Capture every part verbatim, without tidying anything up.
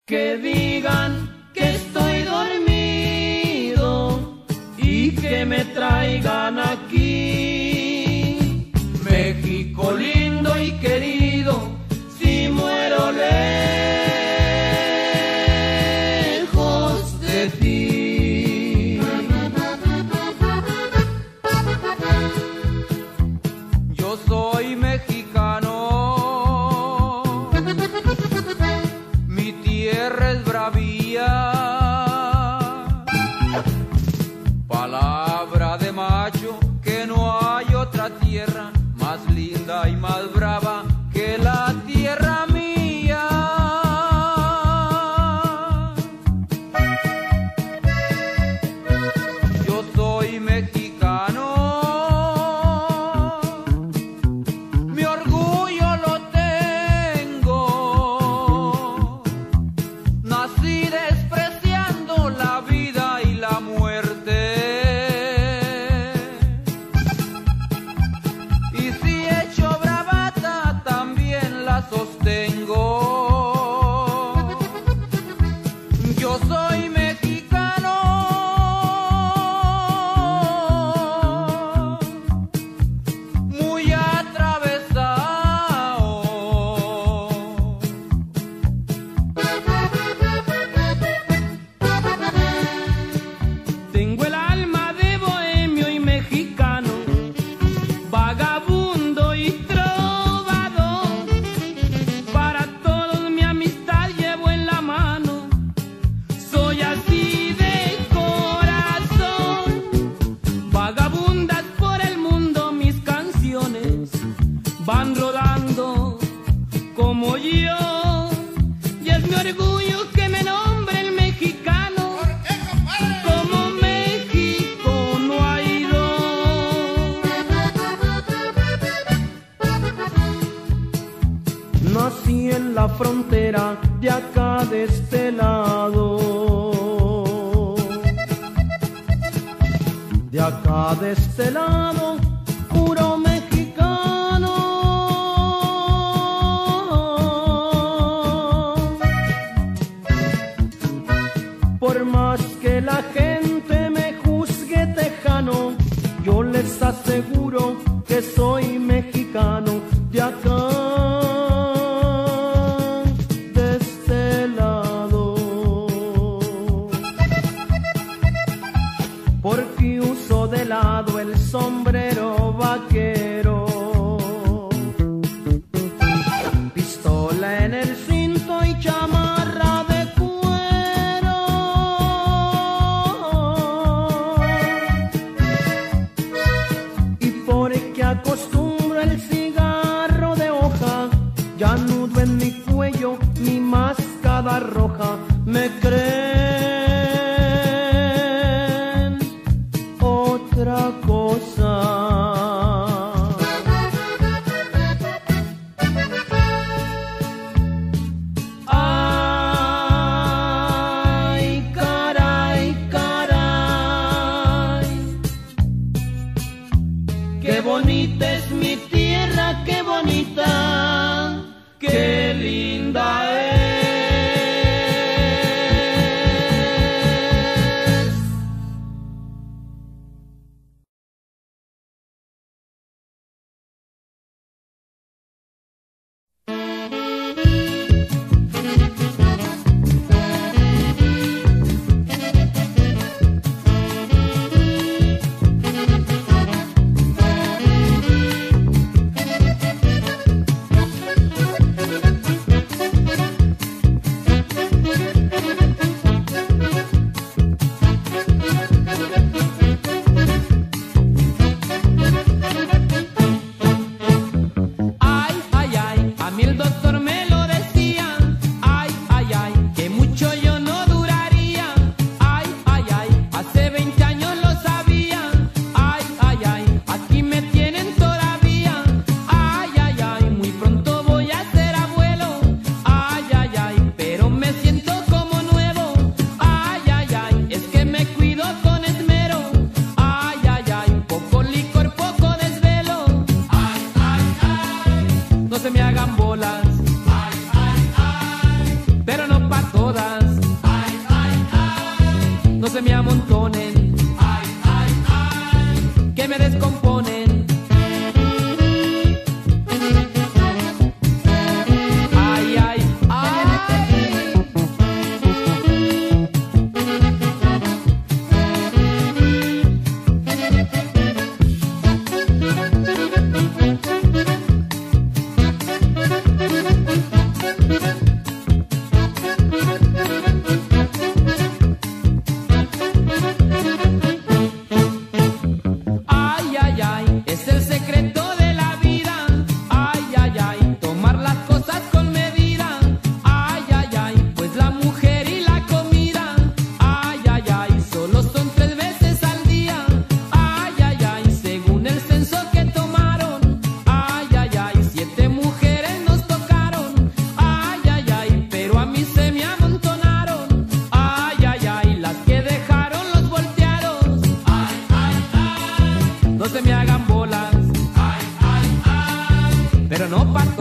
que digan que estoy dormido y que me traigan aquí. México lindo y querido, si muero lejos de ti. Yo soy mexicano, mi tierra es bravía, palabra de macho que no hay otra tierra más linda y más brava que la tierra mía. Yo soy mexicano, mi orgullo lo tengo, nací despreciando la vida y la muerte. Sostengo. Yo soy mexicano, muy atravesado. Tengo el alma de bohemio y mexicano, vagabundo y van rodando como yo, y es mi orgullo que me nombre el mexicano. Como México no hay dos. Nací en la frontera de acá de este lado, de acá de este lado, puro mexicano. Por más que la gente me juzgue tejano, yo les aseguro que soy mexicano de acá, de este lado. Porque uso de lado el sombrero vaquero, pistola en el cinto y chamarra de cuero. Y porque acostumbro el cigarro de hoja, ya nudo en mi cuello mi máscara roja. Me creen otra cosa. Ay, caray, caray, qué bonita es mi tierra, qué bonita, qué linda es.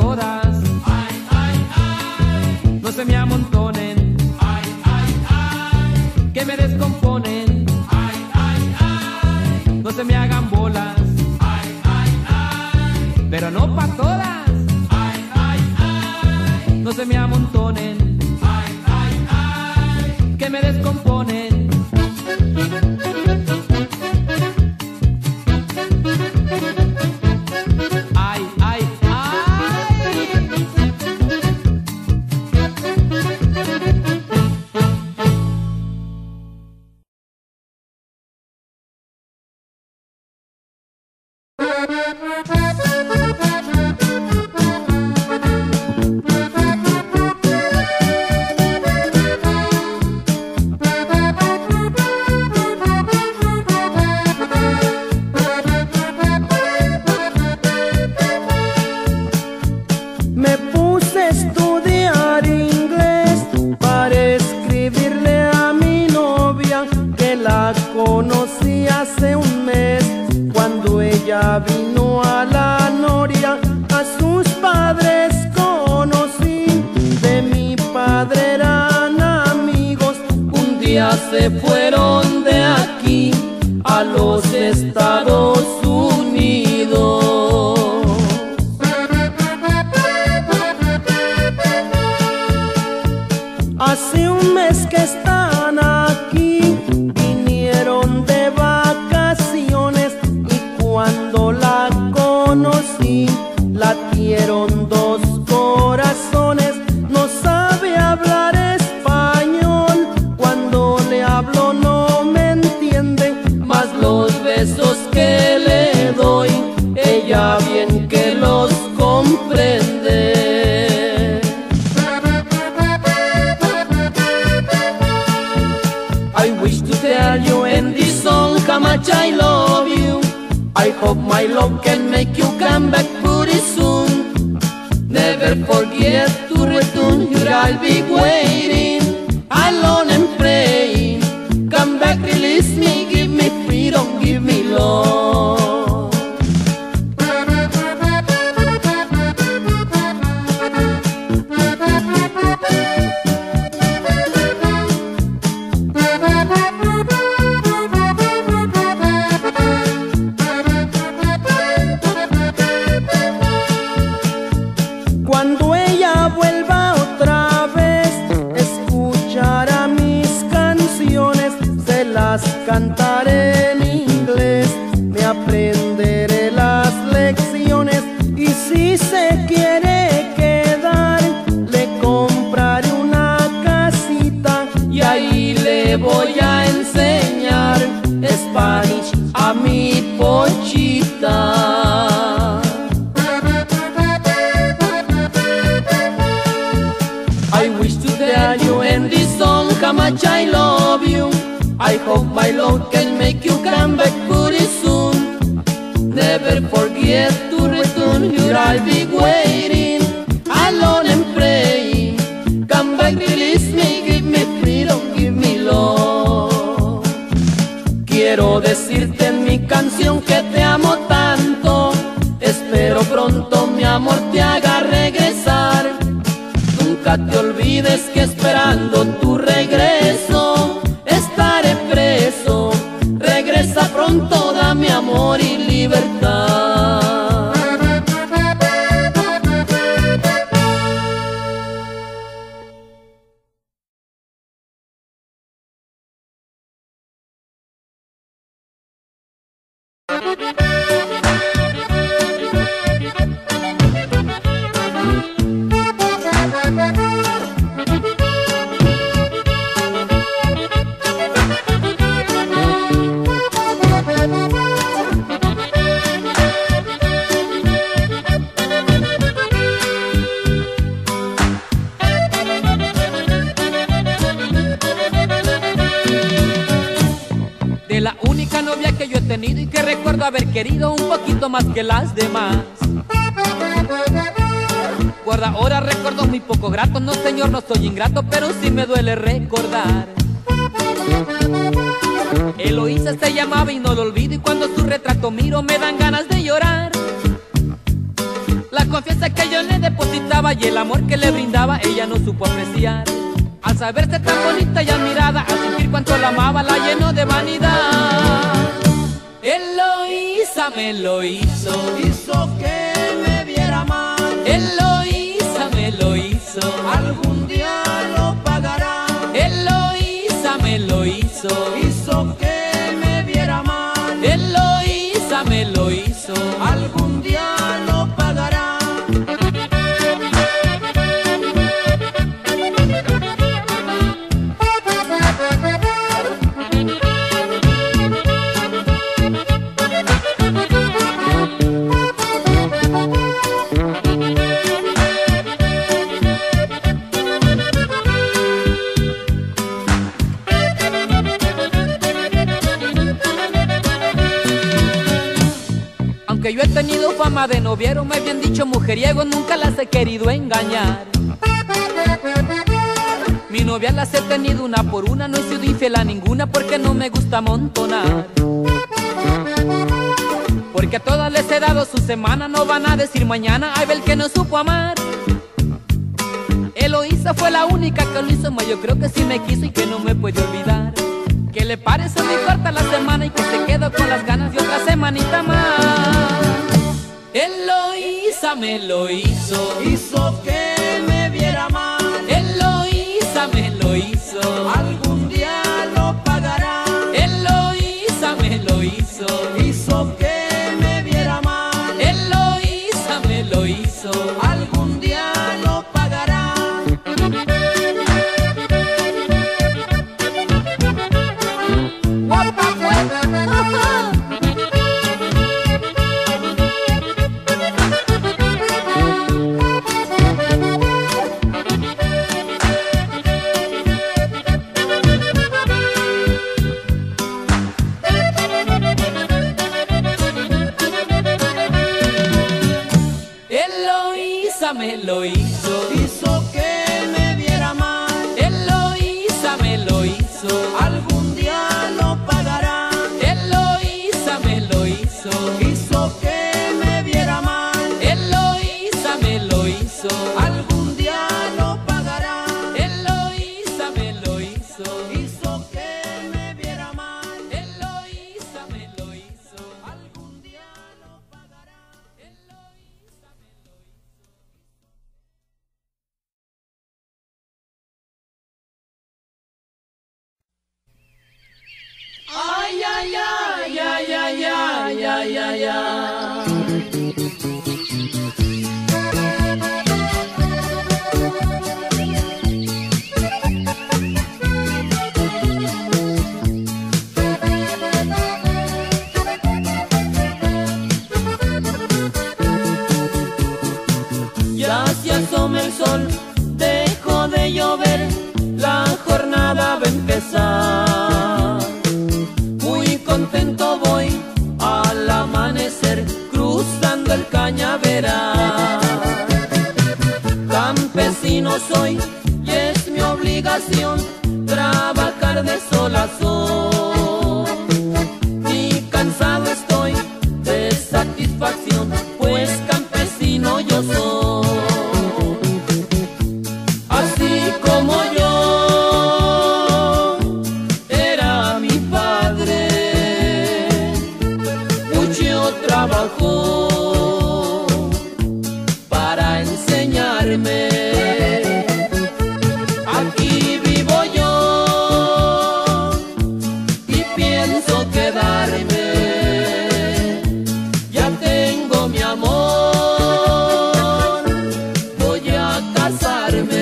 todas. Ay, ay, ay. No se me amontonen. Ay, ay, ay. Que me descomponen. Ay, ay, ay. No se me hagan bolas. Ay, ay, ay. Pero no pa' todas. Ay, ay, ay. No se me amontonen. Ay, ay, ay. Que me descomponen. Me puse a estudiar inglés para escribirle a mi novia, que la conocí hace un mes. Cuando ella vino a la noria, a sus padres conocí. De mi padre eran amigos. Un día se fueron de aquí a los Estados Unidos. Hace un mes que están aquí, vinieron de vacaciones, y cuando la conocí, latieron dos corazones. No sabe hablar español, cuando le hablo no me entiende, mas los besos que le doy, ella bien que los comprende. I wish to tell you in this song how much I love you. I hope my love can make you come back pretty soon. Never forget to return, here I'll be waiting, alone and praying. Come back, release me, give me freedom, give me love. Cuando ella vuelva otra vez, escuchará mis canciones, se las cantaré en inglés, me aprenderé las lecciones, y si se quiere quedar, le compraré una casita, y ahí le voy a enseñar Spanish a mi Pochita. I wish to tell you in this song how much I love you. I hope my love can make you come back pretty soon. Never forget to return, here I'll be waiting, alone and praying. Come back, release me, give me freedom, give me love. Quiero decirte en mi canción que te amo tanto. Espero pronto mi amor te haga regresar. Nunca te olvides que esperando tu regreso estaré preso. Regresa pronto, dame amor y libertad. De la única novia que yo he tenido y que recuerdo haber querido un poquito más que las demás. Por ahora recuerdo muy poco grato, no señor, no soy ingrato, pero sí me duele recordar. Eloísa se llamaba y no lo olvido, y cuando su retrato miro me dan ganas de llorar. La confianza que yo le depositaba y el amor que le brindaba ella no supo apreciar. Al saberse tan bonita y admirada, al sentir cuánto la amaba, la llenó de vanidad. Eloísa me lo hizo, hizo que me viera mal. Eloísa me lo hizo, algún día lo pagará. Eloísa me lo hizo, hizo que me viera mal. Eloísa me lo hizo, algún día lo pagará. Aunque yo he tenido fama de noviero, me habían dicho mujeriego, nunca las he querido engañar. Mi novia las he tenido una por una, no he sido infiel a ninguna porque no me gusta amontonar. Porque a todas les he dado su semana, no van a decir mañana, ay, ve el que no supo amar. Eloísa fue la única que lo hizo, mas yo creo que sí me quiso y que no me puede olvidar. Que le parece muy corta la semana y que se quedó con las ganas de otra semanita más. Eloísa me lo hizo, hizo que me viera mal. Eloísa me lo hizo, algún día lo pagará. Eloísa me lo hizo, hizo que me viera mal. Eloísa me lo hizo, algún día lo pagará. Eloísa me lo hizo, hizo que me viera mal. Eloísa me lo hizo, algún día lo pagará. Eloísa me lo hizo, hizo que me viera mal. Eloísa me lo hizo, algún día lo pagará. Eloísa me lo hizo, hizo que me viera mal. Eloísa me lo hizo, algún día lo pagará. Eloísa me lo hizo. Ay, ay, ay, ay, ay, ay, ay, ay, ay. Ya se asoma el sol, dejó de llover, la jornada va a empezar. Muy contento voy al amanecer, cruzando el cañaveral. Campesino soy y es mi obligación trabajar de sol a sol. Y cansado estoy de satisfacción, pues campesino yo soy. Así como yo era mi padre, mucho trabajó para enseñarme. Aquí vivo yo y pienso quedarme. Ya tengo mi amor, voy a casarme.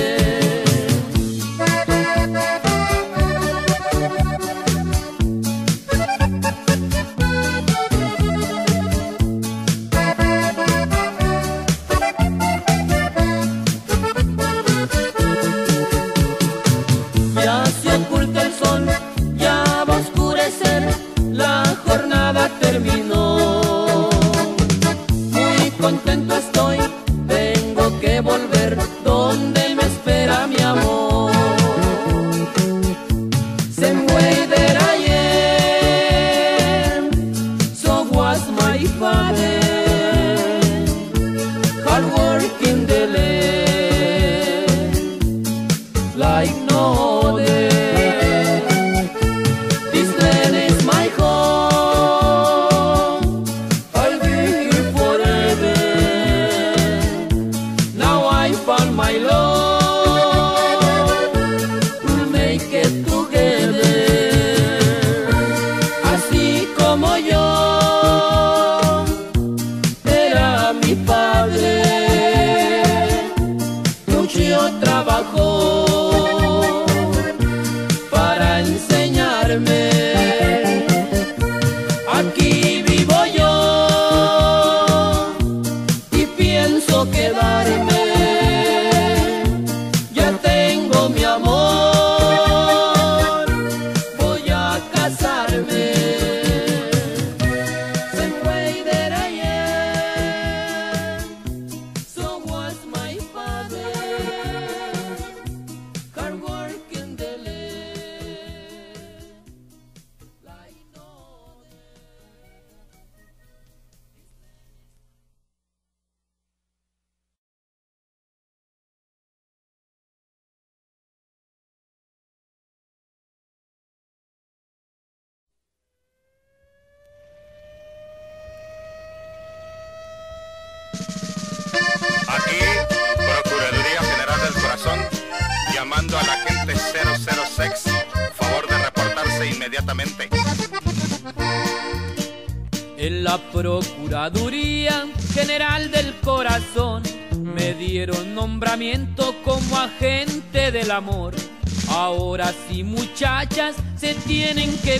Ya se oculta el sol, ya va a oscurecer, la jornada terminó. Muy contento estoy, tengo que volver donde me espera mi amor. Same way that I am, so was my father. my love, we'll make it together. Así como yo era mi padre, luchó, trabajó para enseñarme. Aquí vivo yo y pienso quedarme. Ya tengo mi amor, voy a casarme. Same way that I am, so was my father. Hard work and delay, like no. Aquí, Procuraduría General del Corazón, llamando a la gente cero cero seis, favor de reportarse inmediatamente. En la Procuraduría General del Corazón me dieron nombramiento como agente del amor. Ahora sí, muchachas, se tienen que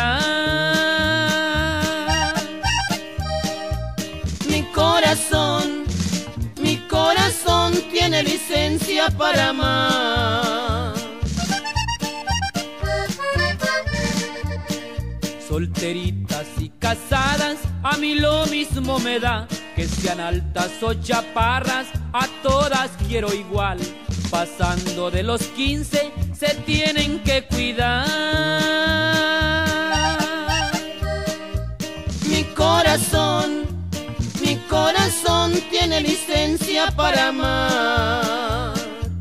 cuidar. Mi corazón, mi corazón tiene licencia para amar. Solteritas y casadas, a mí lo mismo me da. Que sean altas o chaparras, a todas quiero igual. Pasando de los quince, se tienen que cuidar. Mi corazón, mi corazón tiene licencia para amar.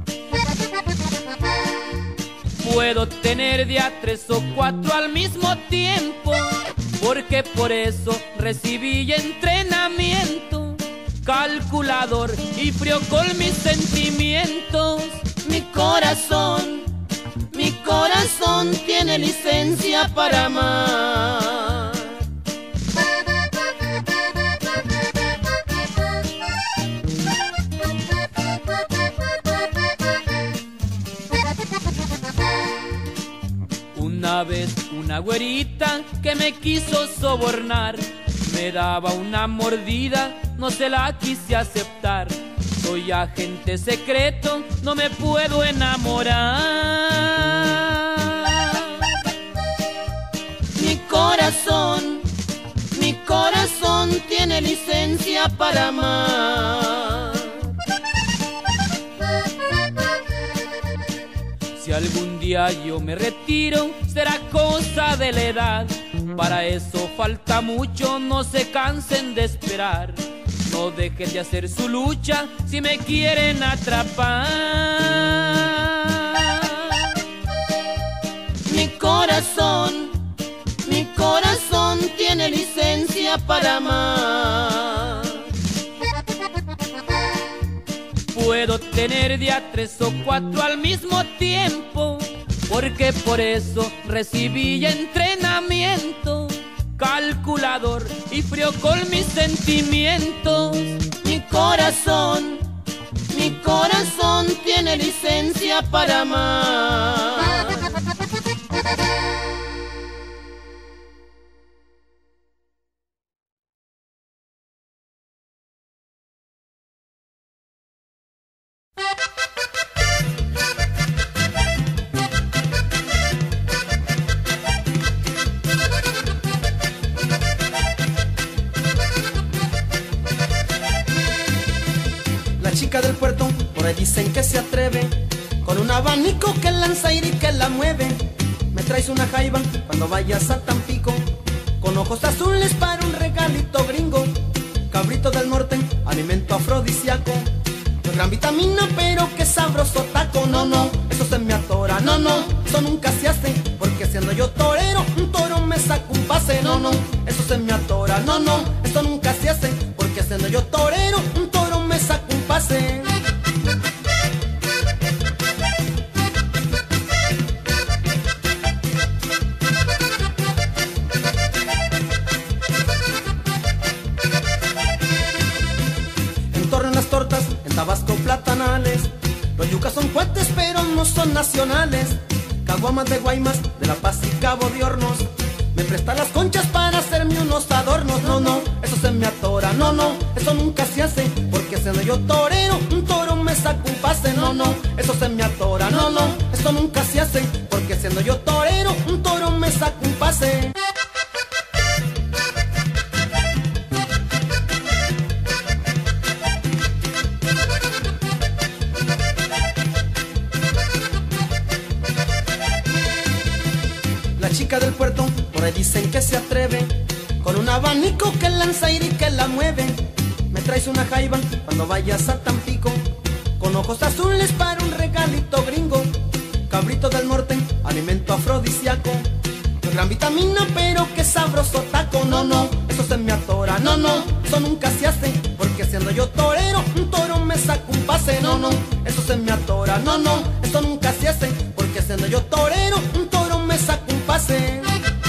Puedo tener de a tres o cuatro al mismo tiempo, porque por eso recibí entrenamiento. Calculador y frío con mis sentimientos. Mi corazón, mi corazón tiene licencia para amar. Una vez una güerita que me quiso sobornar, me daba una mordida, no se la quise aceptar. Soy agente secreto, no me puedo enamorar. Mi corazón, mi corazón tiene licencia para amar. Si algún día yo me retiro, será cosa de la edad. Para eso falta mucho, no se cansen de esperar. No dejen de hacer su lucha si me quieren atrapar. Mi corazón, mi corazón tiene licencia para amar. Puedo tener de a tres o cuatro al mismo tiempo, porque por eso recibí entrenamiento. Calculador y frío con mis sentimientos. Mi corazón, mi corazón tiene licencia para amar. La chica del puerto, por ahí dicen que se atreve, con un abanico que lanza aire y que la mueve. Me traes una jaiba cuando vayas a Tampico, con ojos azules para un regalito gringo. Cabrito del norte, alimento afrodisíaco, no es gran vitamina pero qué sabroso taco. No, no, eso se me atora, no, no, eso nunca se hace, porque siendo yo torero, un toro me saca un pase. No, no, eso se me atora, no, no, eso nunca se hace, porque siendo yo torero, un toro me saca un pase. Los yucas son fuertes pero no son nacionales. Caguamas de Guaymas, de La Paz y Cabo de Hornos. Me presta las conchas para hacerme unos adornos. No, no, eso se me atora. No, no, eso nunca se hace. Porque siendo yo torero, un toro me saca un pase. No, no, eso se me atora. No, no, eso nunca se hace. Porque siendo yo torero, un toro me saca un pase. La chica del puerto, por ahí dicen que se atreve, con un abanico que lanza aire y que la mueve. Me traes una jaiba cuando vayas a Tampico, con ojos azules para un regalito gringo. Cabrito del norte, alimento afrodisíaco, de gran vitamina pero que sabroso taco. No, no, eso se me atora. No, no, eso nunca se hace. Porque siendo yo torero, un toro me saca un pase. No, no, eso se me atora. No, no, eso nunca se hace. Porque siendo yo torero, un toro me saca un pase.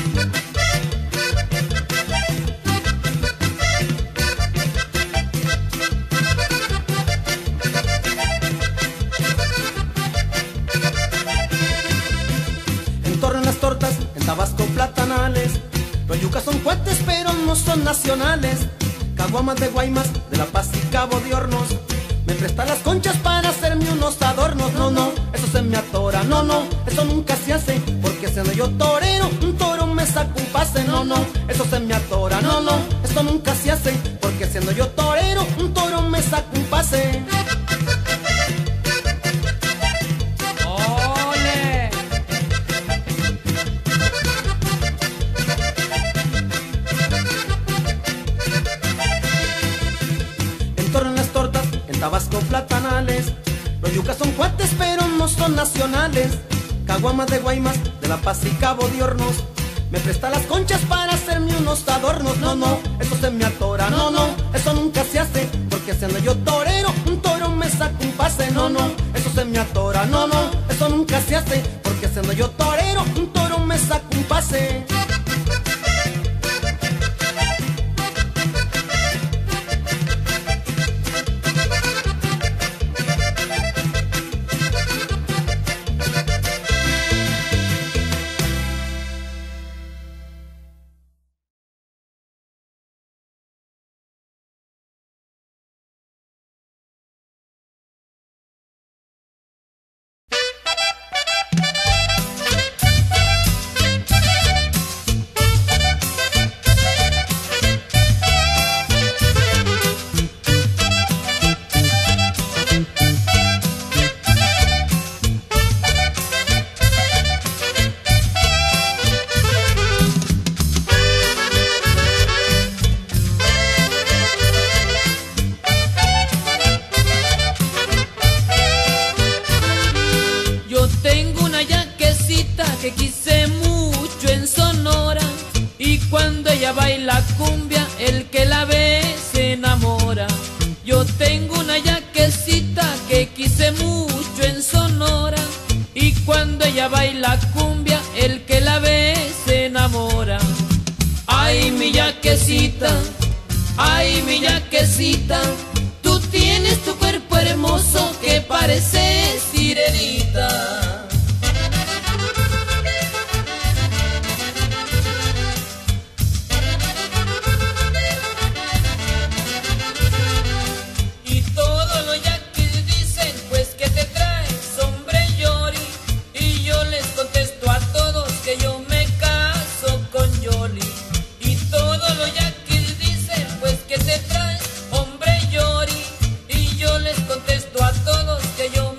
En torno a las tortas, en Tabasco platanales. Los yucas son fuertes pero no son nacionales. Caguamas de Guaymas, de La Paz y Cabo de Hornos. Me presta las conchas para hacerme unos adornos. No, no, eso se me atora. No, no, eso nunca se hace. Porque siendo yo torero, un toro me saca un pase. No, no, eso se me atora. No, no, eso nunca se hace. Porque siendo yo torero, un toro me saca un pase. ¡Ole! En torno a las tortas, en Tabasco platanales. Los yucas son fuertes pero no son nacionales. Caguamas de Guaymas, de La Paz y Cabo de Hornos. Me presta las conchas para hacerme unos adornos. No, no, eso se me atora. No, no, eso nunca se hace. Porque siendo yo torero, un toro me saca un pase. No, no, eso se me atora. No, no, eso nunca se hace. Porque siendo yo torero, un toro me saca un pase. Que quise mucho en Sonora, y cuando ella baila cumbia, el que la ve se enamora. Yo tengo una yaquecita que quise mucho en Sonora, y cuando ella baila cumbia, el que la ve se enamora. Ay, mi yaquecita, ay, mi yaquecita, tú tienes tu cuerpo hermoso que parece sirenita. Que te traes, hombre, Yori, y yo les contesto a todos que yo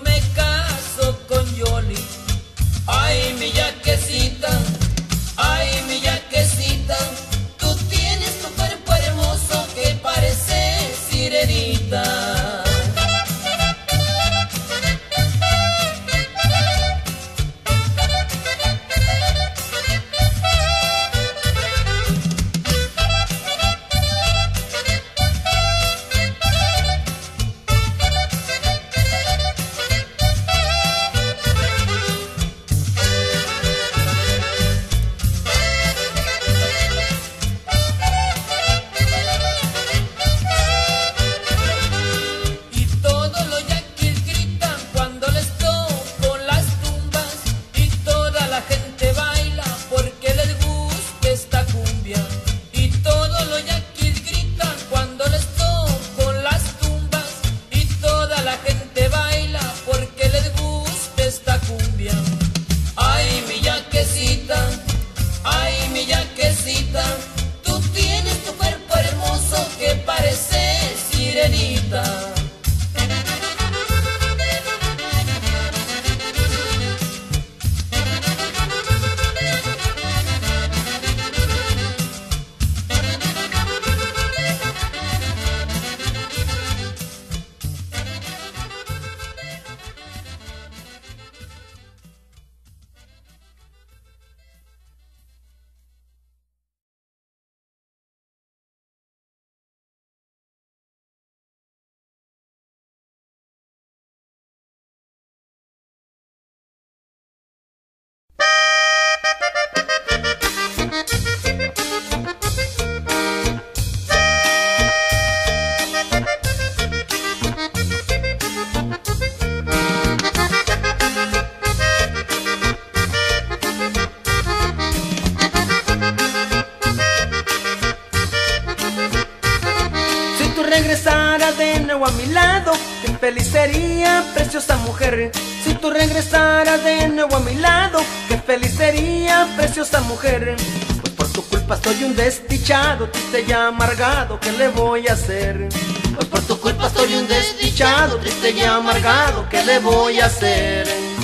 feliz sería, preciosa mujer, si tú regresaras de nuevo a mi lado. Qué feliz sería, preciosa mujer, pues por tu culpa soy un desdichado, triste y amargado, ¿qué le voy a hacer? Pues por tu culpa soy un desdichado, triste y amargado, ¿qué le voy a hacer?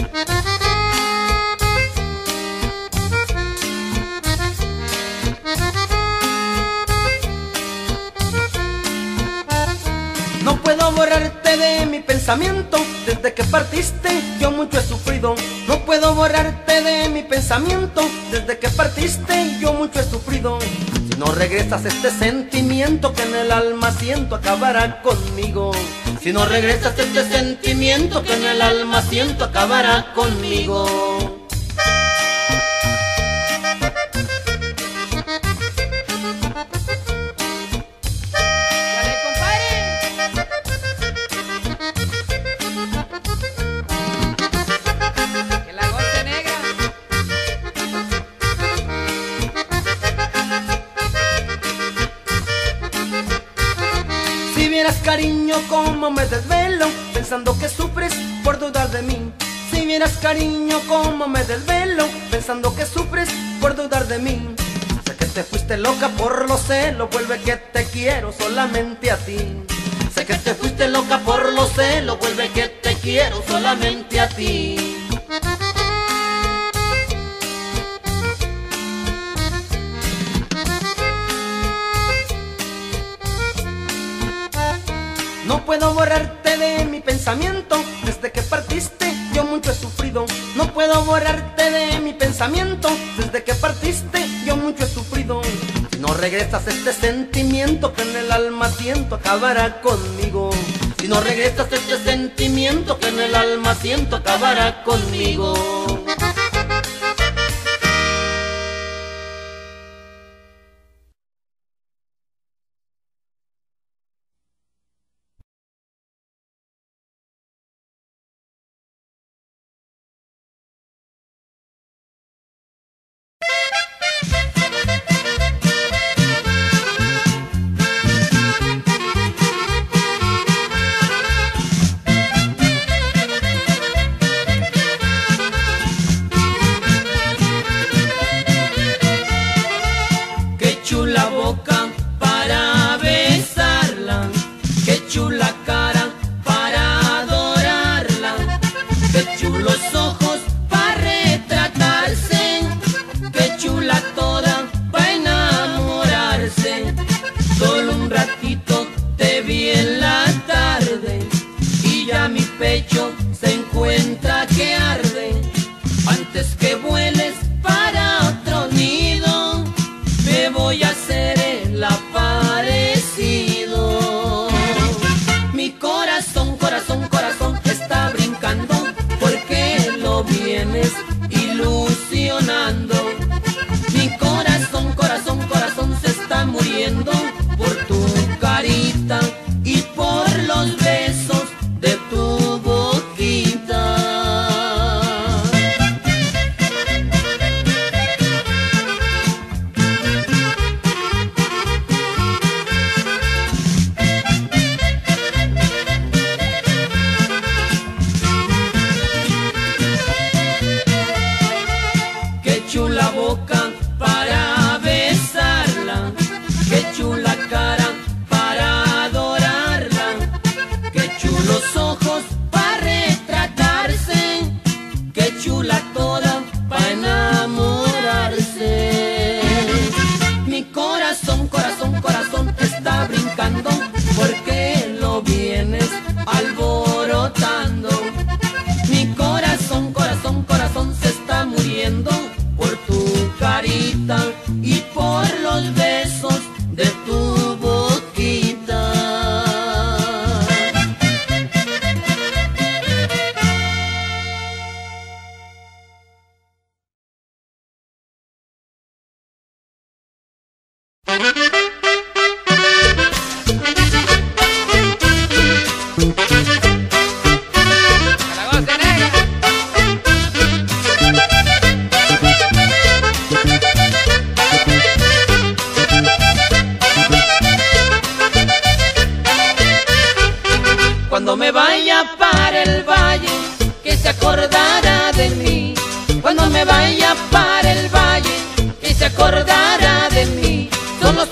No puedo borrarte de mi pensamiento, desde que partiste yo mucho he sufrido. No puedo borrarte de mi pensamiento, desde que partiste yo mucho he sufrido. Si no regresas este sentimiento que en el alma siento acabará conmigo. Si no regresas este sentimiento que en el alma siento acabará conmigo. Si vieras, cariño, cómo me desvelo, pensando que sufres por dudar de mí. Si vieras, cariño, cómo me desvelo, pensando que sufres por dudar de mí. Sé que te fuiste loca por los celos, vuelve que te quiero solamente a ti. Sé que te fuiste loca por los celos, vuelve que te quiero solamente a ti. No puedo borrarte de mi pensamiento, desde que partiste yo mucho he sufrido. No puedo borrarte de mi pensamiento, desde que partiste yo mucho he sufrido. Si no regresas este sentimiento que en el alma siento acabará conmigo. Si no regresas este sentimiento que en el alma siento acabará conmigo.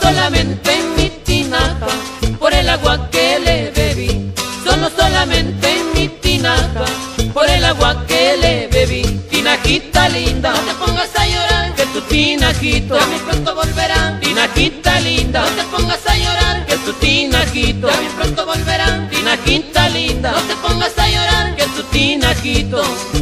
solamente en mi tinaja, por el agua que le bebí. Solo solamente en mi tinaja, por el agua que le bebí. Tinajita linda, no te pongas a llorar, que tu tinajito ya muy pronto volverá. Tinajita linda, no te pongas a llorar, que tu tinajito ya muy pronto volverá. Tinajita linda, no te pongas a llorar, que tu tinajito.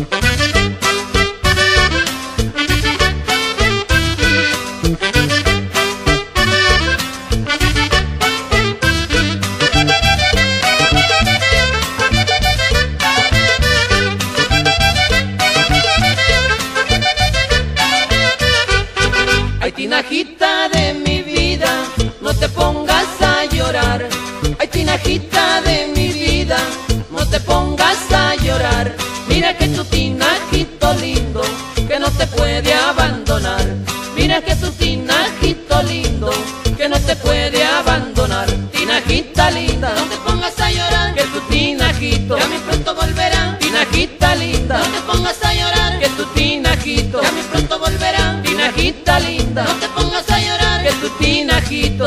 Ay, tinajita de mi vida, no te pongas a llorar. Ay, tinajita de mi vida, no te pongas a llorar. Mira que tu tinajito lindo, que no te puede abandonar. Mira que tu tinajito lindo, que no te puede abandonar. Tinajita linda, no te pongas a llorar, que tu tinajito ya muy pronto volverá. Tinajita linda, no te pongas a llorar, que tu tinajito ya muy pronto volverá. Tinajita linda, no te pongas a llorar, que tu tinajito.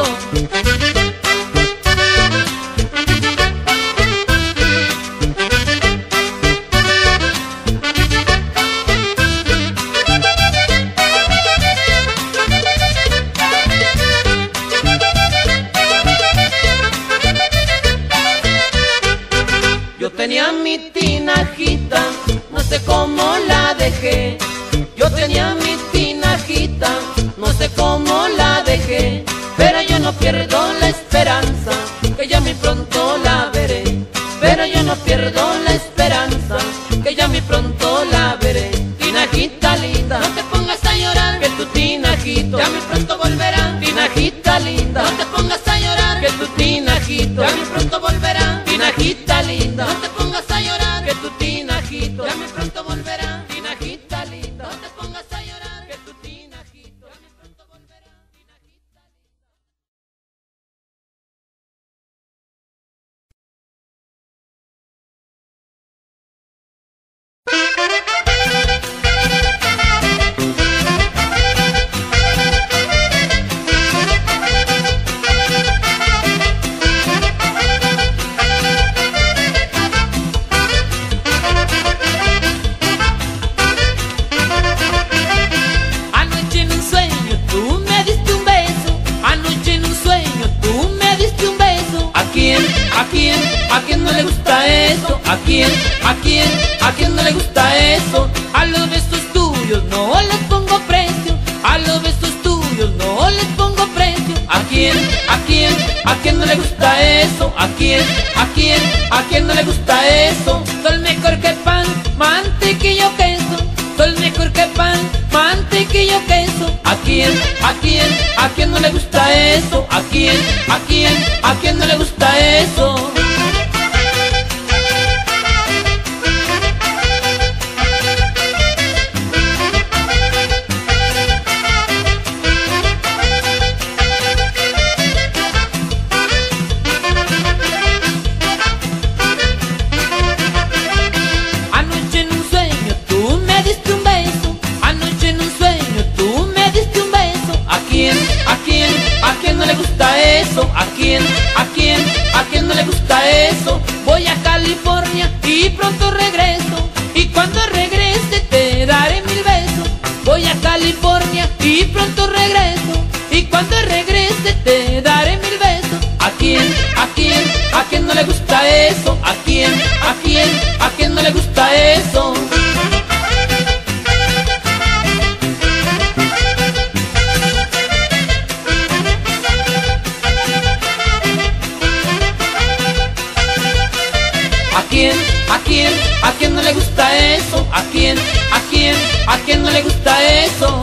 Yo tenía mi tinajita, no sé cómo la dejé. Yo tenía mi tinajita, no sé cómo la dejé. Pero yo no pierdo la esperanza, que ya muy pronto la veré. Pero yo no pierdo la esperanza, que ya muy pronto la veré. Tinajita linda, no te pongas a llorar, que tu tinajito ya muy pronto volverá. Tinajita linda, no te pongas a llorar, que tu tinajito ya muy pronto volverá. Tinajita linda, no te pongas a llorar, que tu tinajito ya muy pronto volverá. Tinajita linda, no te pongas a llorar, que tu tinajito ya muy pronto volverá. Tinajita linda. Anoche en un sueño tú me diste un beso. Anoche en un sueño tú me diste un beso. ¿A quién? ¿A quién? ¿A quién no le gusta eso? ¿A quién? ¿A quién? ¿A quién no le gusta eso? A los besos tuyos no les pongo precio. A los besos tuyos no les pongo precio. ¿A quién? ¿A quién? ¿A quién no le gusta eso? ¿A quién? ¿A quién? ¿A quién no le gusta eso? Soy mejor que pan, mantequilla o queso. Soy mejor que pan, mantequilla o queso. ¿A quién? ¿A quién? ¿A quién no le gusta eso? ¿A quién? ¿A quién? ¿A quién no le gusta eso? Anoche en un sueño tú me diste un beso. Anoche en un sueño tú me diste un beso. ¿A quién? ¿A quién? ¿A quién no le gusta eso? ¿A quién? ¿A quién? ¿A quién no le gusta eso? Voy a California y pronto regreso. Y cuando regrese te daré mil besos. Voy a California y pronto regreso. Y cuando regrese te daré mil besos. ¿A quién? ¿A quién? ¿A quién no le gusta eso? ¿A quién? ¿A quién? ¿A quién no le gusta eso? ¿A quién? ¿A quién? ¿A quién no le gusta eso? ¿A quién? ¿A quién? ¿A quién no le gusta eso?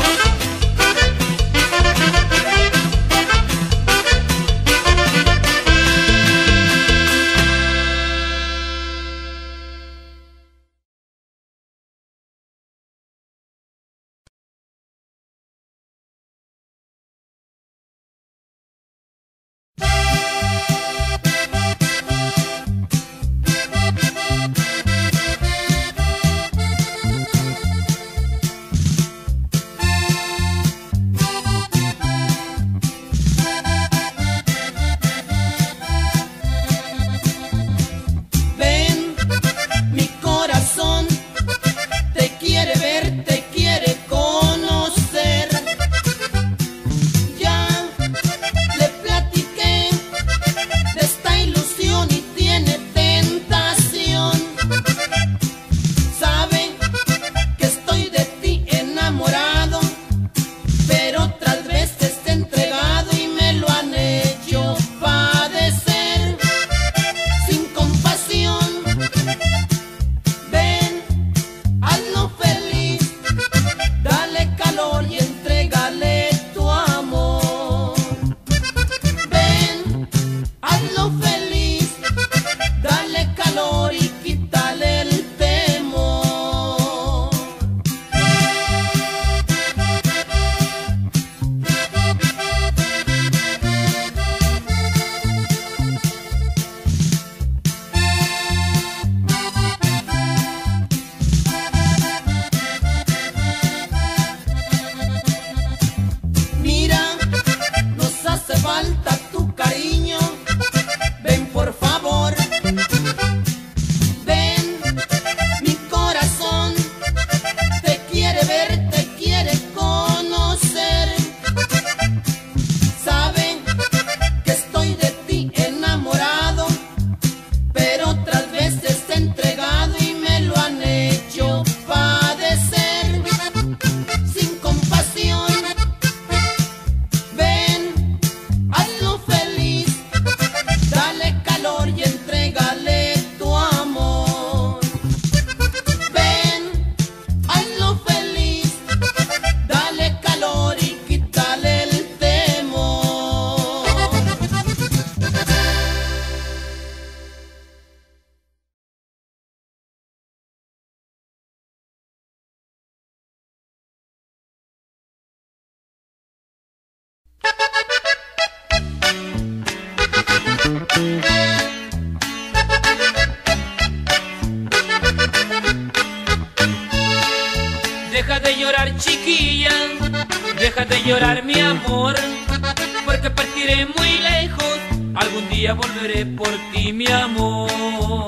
Deja de llorar, chiquilla, deja de llorar, mi amor, porque partiré muy lejos, algún día volveré por ti, mi amor.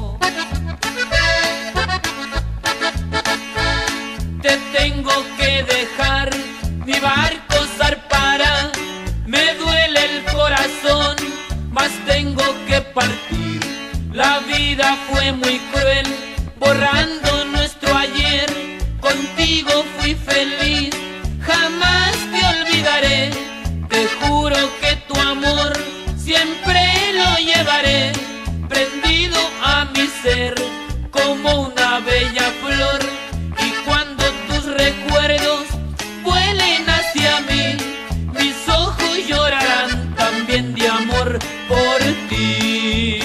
Te tengo que dejar, mi barco zarpará, me duele el corazón, mas tengo que partir. La vida fue muy cruel, borrando nuestro ayer, contigo fui feliz, jamás te olvidaré, te juro que tu amor siempre lo llevaré, prendido a mi ser como una bella flor, y cuando tus recuerdos vuelen hacia mí, mis ojos llorarán también de amor por ti.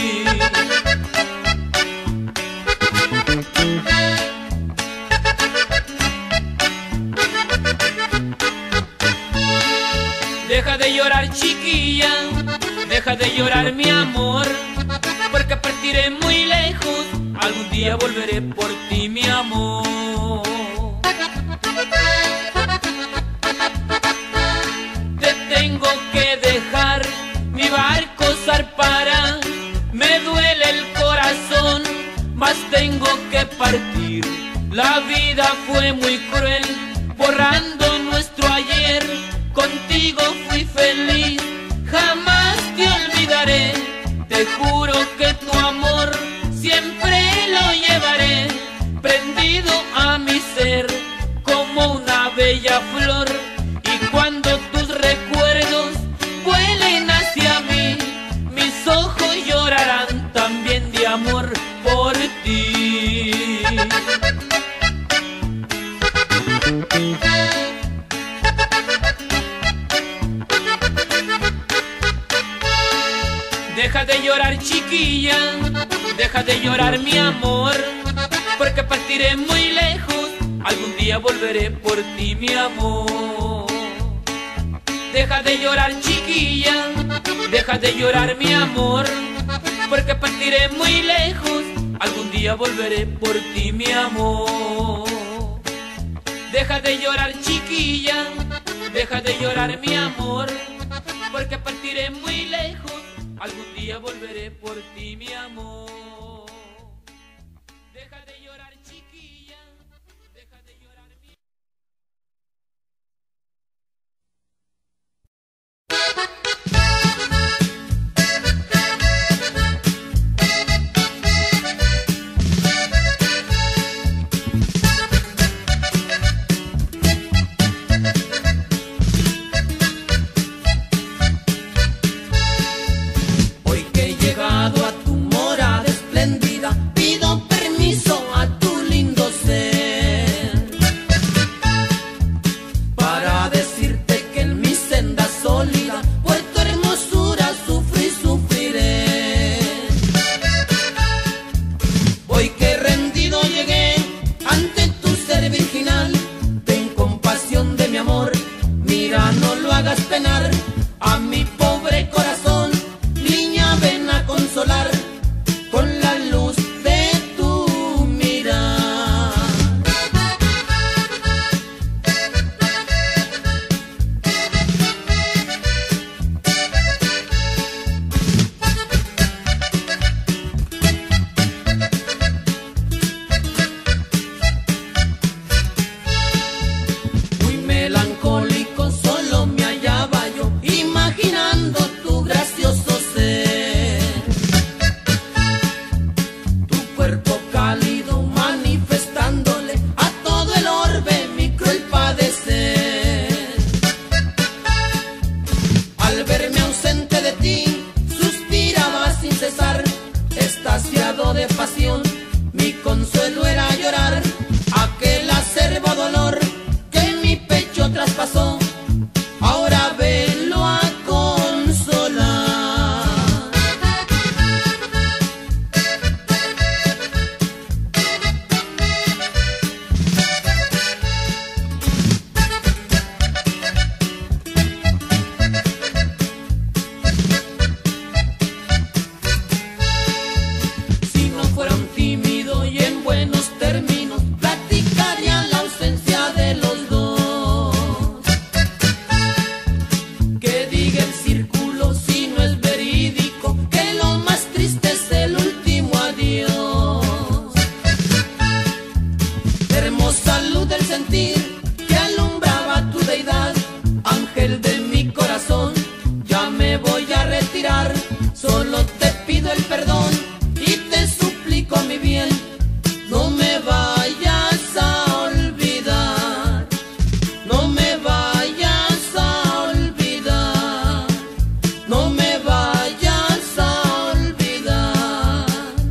Deja de llorar, chiquilla, deja de llorar, mi amor, porque partiré muy lejos, algún día volveré por ti, mi amor. Te tengo que dejar, mi barco zarpará, me duele el corazón, mas tengo que partir. La vida fue muy cruel, borrando nuestro ayer, contigo fui feliz, jamás te olvidaré, te juro que tu amor siempre lo llevaré, prendido a mi ser como una bella flor, y cuando tus recuerdos vuelen hacia mí, mis ojos llorarán también de amor por ti. Deja de llorar, chiquilla, deja de llorar, mi amor, porque partiré muy lejos, algún día volveré por ti, mi amor. Deja de llorar, chiquilla, deja de llorar, mi amor, porque partiré muy lejos, algún día volveré por ti, mi amor. Deja de llorar, chiquilla, deja de llorar, mi amor, porque partiré muy lejos, algún día volveré por ti, mi amor. Deja de llorar, chiquilla, deja de llorar, mi Hoy que he llegado a tu morada sentir que alumbraba tu deidad. Ángel de mi corazón, ya me voy a retirar. Solo te pido el perdón y te suplico mi bien, no me vayas a olvidar, no me vayas a olvidar, no me vayas a olvidar.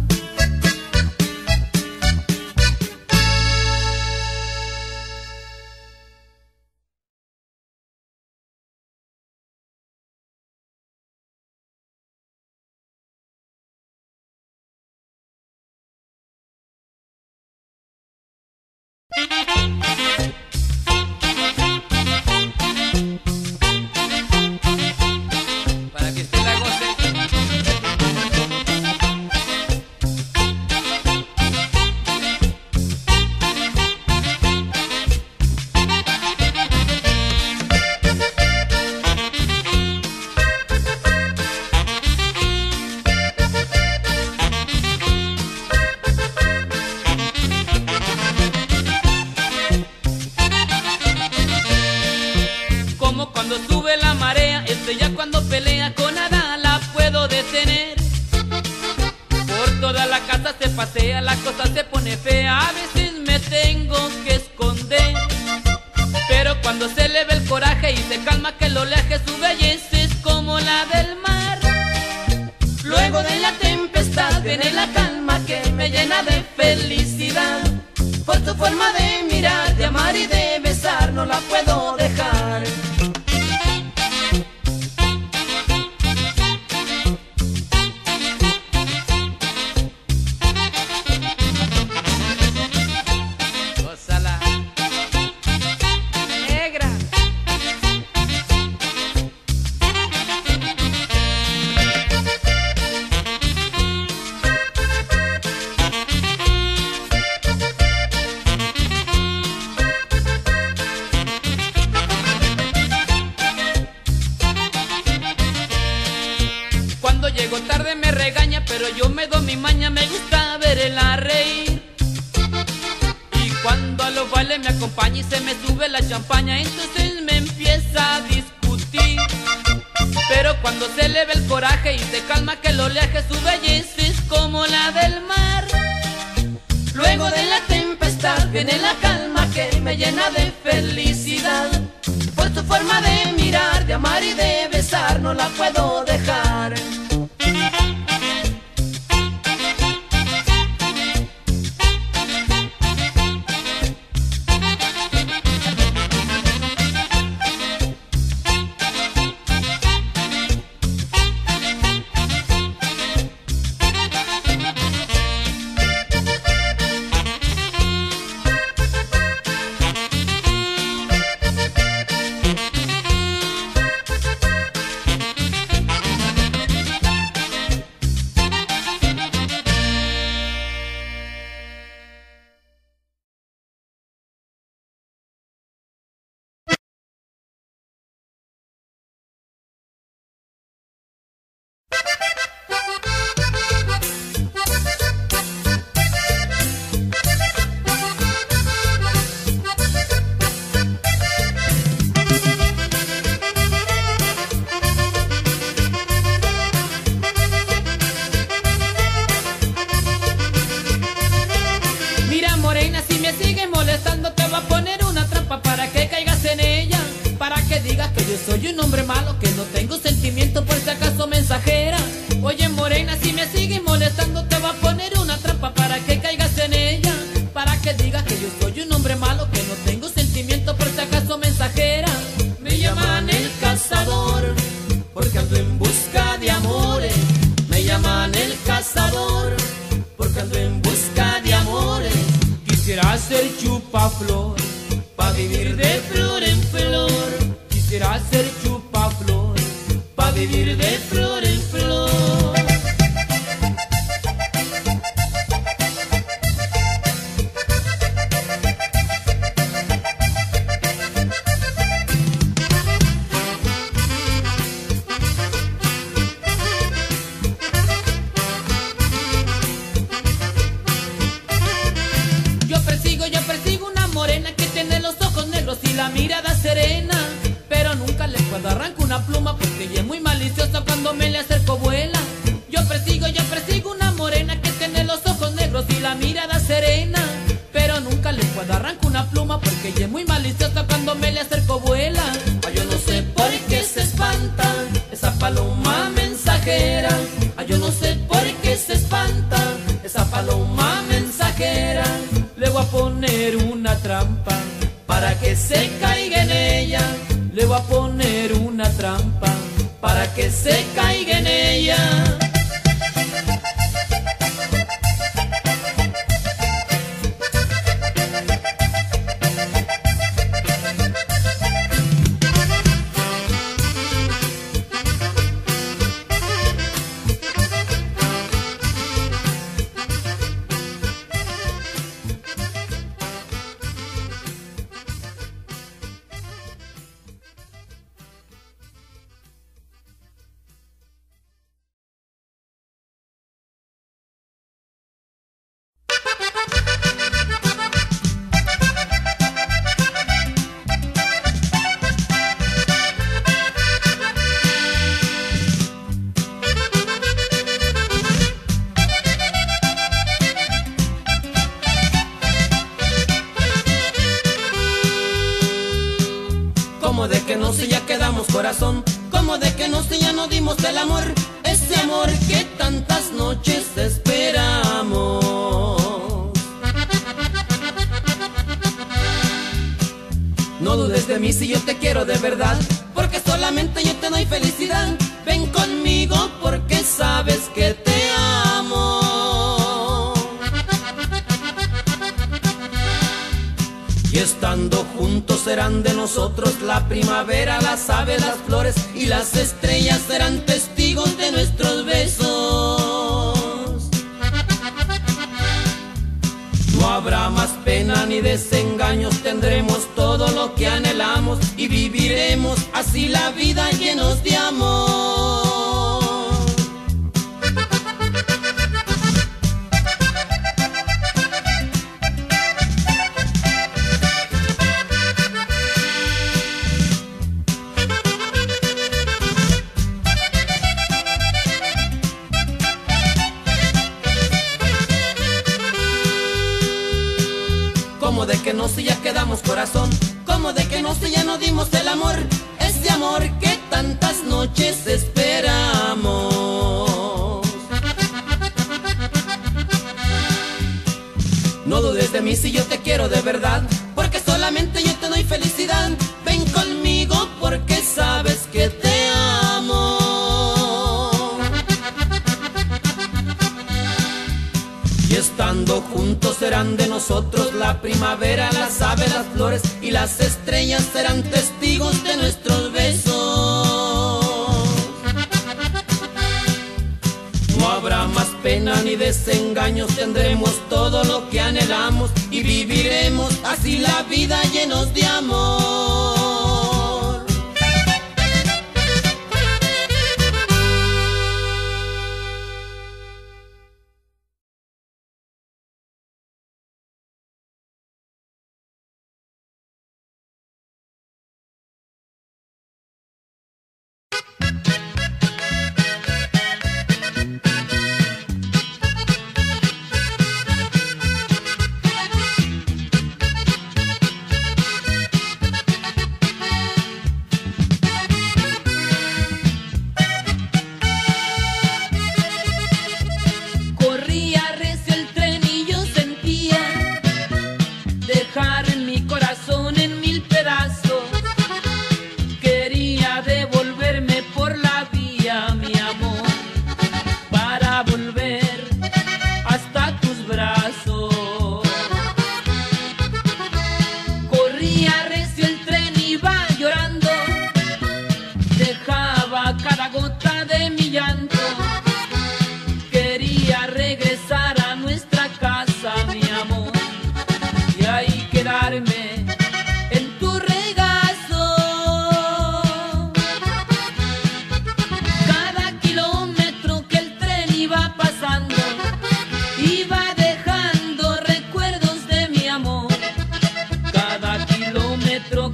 Para que usted la goce. Como cuando sube la marea, estrella cuando pelea con nada la puedo detener. Por toda la casa se pasea, la cosa se pone fea, a veces me tengo que esconder. Pero cuando se le ve el coraje y se calma que el oleaje, su belleza es como la del mar. Luego de la tempestad viene la calma que me llena de felicidad. Por tu forma de mirar, de amar y de besar, no la puedo dejar. Gózala, negra. Cuando llego tarde me regaña, pero yo me doy mi maña, me gusta verla reír. Y cuando a los bailes me acompaña y se me sube la champaña, entonces me empieza a discutir. Pero cuando se le ve el coraje y se calma que el oleaje, su belleza es como la del mar. Luego de la tempestad viene la calma que me llena de felicidad. Por tu forma de mirar, de amar y de besar, no la puedo dejar. Soy un hombre malo que no tengo sentimiento, por si acaso mensajera. Oye morena, si me sigues molestando te va a poner una trampa para que caigas en ella. Para que digas que yo soy un hombre malo que no tengo sentimiento, por si acaso mensajera. Me llaman el cazador porque ando en busca de amores. Me llaman el cazador porque ando en busca de amores. Quisiera ser chupaflor pa' vivir de flor en flor. Quisiera ser chupaflor pa' vivir de flor en flor. Yo persigo, yo persigo una morena que tiene los negros y la mirada serena, pero nunca le puedo arrancar una pluma porque ella es muy maliciosa, cuando me le acerco vuela. Yo persigo, yo persigo una morena que tiene los ojos negros y la mirada serena, pero nunca le puedo arrancar una pluma porque ella es muy maliciosa, cuando me le acerco vuela. Ay, yo no sé por qué se espanta esa paloma mensajera. Ay, yo no sé por qué se espanta esa paloma mensajera. Le voy a poner una trampa para que se caiga en ella. Le voy a poner una trampa para que se caiga en ella. Como de que no sé, ya quedamos corazón. Como de que no sé, ya no dimos el amor. Ese amor que tantas noches esperamos. No dudes de mí si yo te quiero de verdad, porque solamente yo te doy felicidad. Ven conmigo porque sabes que te amo. Y estando juntos serán de nosotros la primavera, las aves, las flores y las estrellas serán testigos de nuestros besos. No habrá más pena ni desengaños, tendremos todo lo que anhelamos y viviremos así la vida llenos de amor. Como de que no sé, ya quedamos corazón. Como de que no sé, ya no dimos el amor. Ese amor que tantas noches esperamos. No dudes de mí si yo te quiero de verdad, porque solamente yo te doy felicidad. Ven conmigo porque sabes que te amo. Y estando juntos serán de nosotros la primavera, las aves, las flores y las estrellas serán testigos de nuestros besos. No habrá más pena ni desengaños, tendremos todo lo que anhelamos y viviremos así la vida llenos de amor. Kilómetro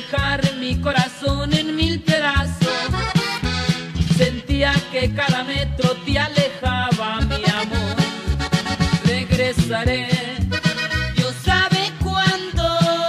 dejar mi corazón en mil pedazos. Sentía que cada metro te alejaba, mi amor. Regresaré, Dios sabe cuándo.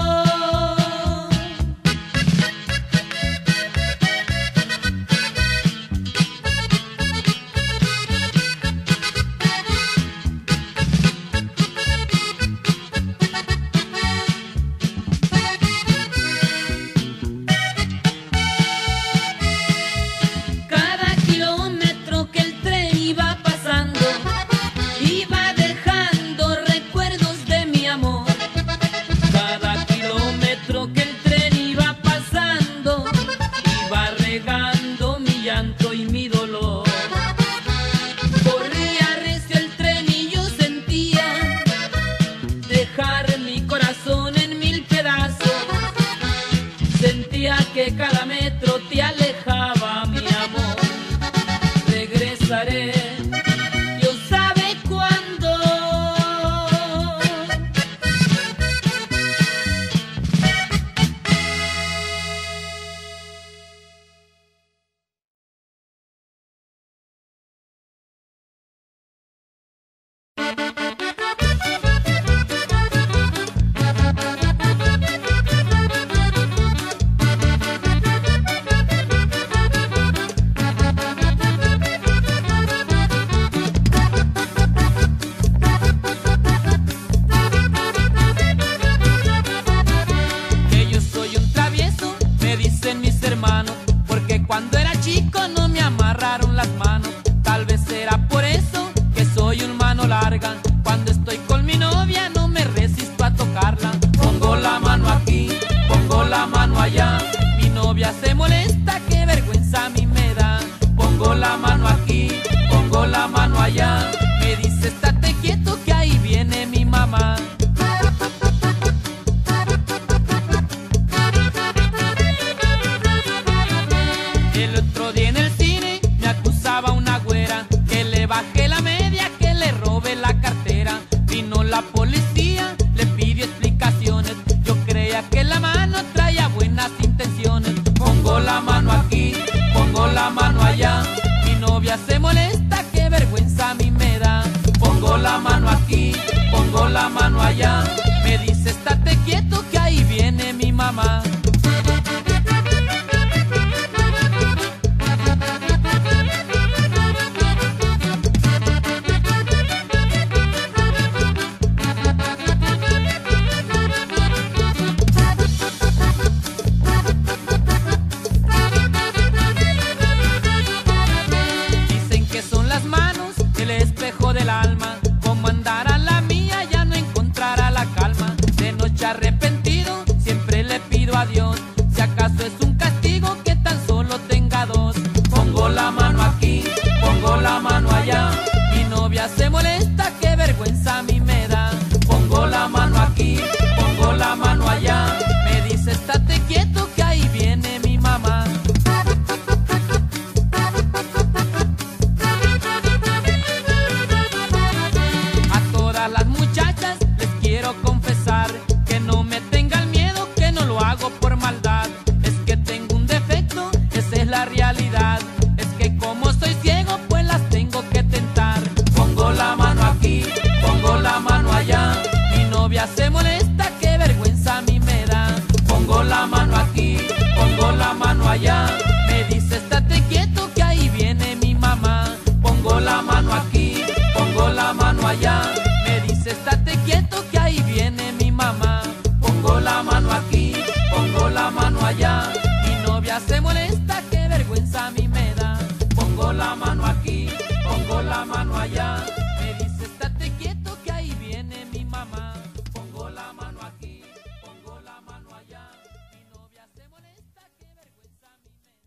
Cada kilómetro que el tren iba pasando iba dejando recuerdos de mi amor. Cada kilómetro que el tren iba pasando iba regando mi llanto y mi dolor. Corría recio el tren y yo sentía dejar mi corazón en mil pedazos. Sentía que cada metro te alejaba, mi amor. Regresaré, Dios sabe cuándo. Que yo soy un travieso, me dicen mis hermanos, porque cuando era chico no me amarraron las manos. Tal vez será por eso que soy un mano larga. Cuando estoy con mi novia no me resisto a tocarla. Pongo la mano aquí, pongo la mano allá. Mi novia se molesta, qué vergüenza a mí me da. Pongo la mano aquí, pongo la mano allá. Me dice estate quieto que ahí viene mi mamá. El otro día en el cine me acusaba una güera que le bajé la media, que le robe la cartera. Vino la policía, le pidió explicaciones. Yo creía que la mano traía buenas intenciones. Pongo la mano aquí, pongo la mano allá. Mi novia se molesta, qué vergüenza a mí me da. Pongo la mano aquí, pongo la mano allá. Me dice estate quieto que ahí viene mi mamá. Dicen que son las manos el espejo del alma. Como andara la mía ya no encontrará la calma. De noche arrepentido siempre le pido a Dios, si acaso es un castigo que tan solo tenga dos. Pongo la mano aquí, pongo la mano allá. Mi novia se molesta, qué vergüenza a mí me da. Pongo la mano aquí, pongo la mano allá. Me dice estate quieto que ahí viene mi mamá. A todas las muchachas les quiero confesar que no me tengan miedo, que no lo hago por maldad. Es que tengo un defecto, esa es la realidad. Es que como soy ciego pues las tengo que tentar. Pongo la mano aquí, pongo la mano allá. Mi novia se molesta, qué vergüenza a mí me da. Pongo la mano aquí, pongo la mano allá. Me dice estate quieto que ahí viene mi mamá. Pongo la mano aquí, pongo la mano allá. Me dice estate quieto que ahí viene mi mamá. Pongo la mano aquí, pongo la mano allá. Mi novia se molesta, qué vergüenza a mí me da. Pongo la mano aquí, pongo la mano allá. Me dice estate quieto que ahí viene mi mamá. Pongo la mano aquí, pongo la mano allá. Mi novia se molesta, qué vergüenza a mí me da.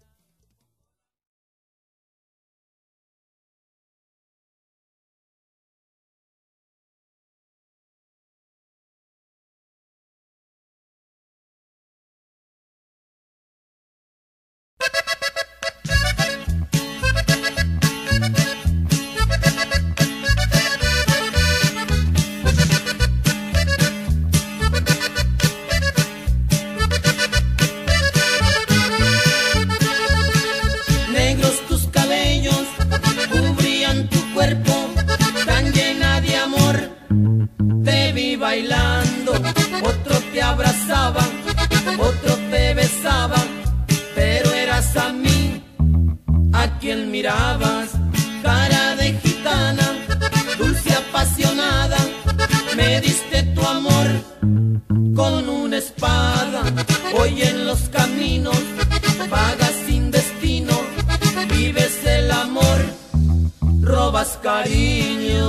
quien mirabas, cara de gitana, dulce apasionada, me diste tu amor con una espada. Hoy en los caminos vagas sin destino, vives el amor, robas cariño.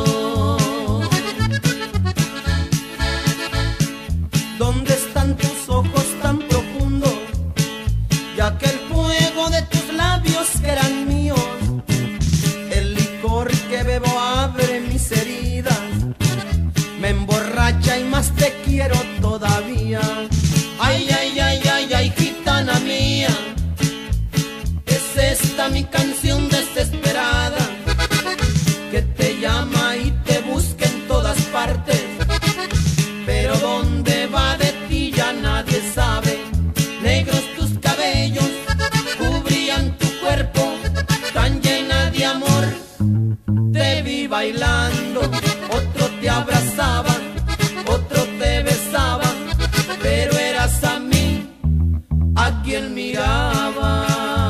¿Dónde están tus ojos tan profundos? Ya que el fuego de tus labios que eran míos, el licor que bebo abre mis heridas, me emborracha y más te quiero todavía. Ay, ay, ay, ay, ay, gitana mía, es esta mi canción desesperada, que te llama y te busca en todas partes, pero dónde va de ti ya nadie sabe. Negros tus cabellos cubrían tu cuerpo, tan llena de amor, te vi bailando. Otro te abrazaba, otro te besaba, pero eras a mí a quien miraba.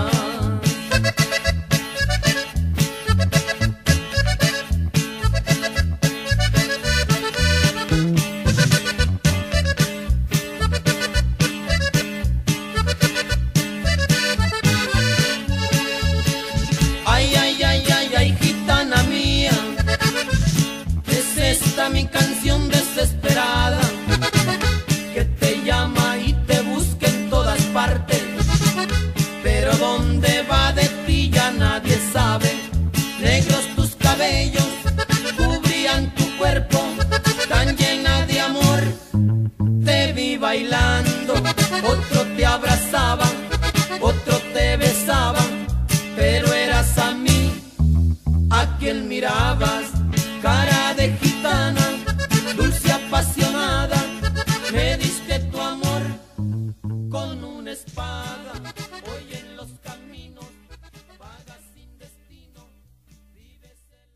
Ay, ay, ay, ay, ay, gitana mía, es esta mi canción desesperada, que te llama y te busca en todas partes, pero dónde va de ti ya nadie sabe. Negros tus cabellos cubrían tu cuerpo, tan llena de amor, te vi bailando. Otro te abrazaba, otro te besaba, pero eras a mí a quien mirabas, cara de gitana, dulce apasionada, me diste tu amor con una espada. Hoy en los caminos vagas sin destino, vives el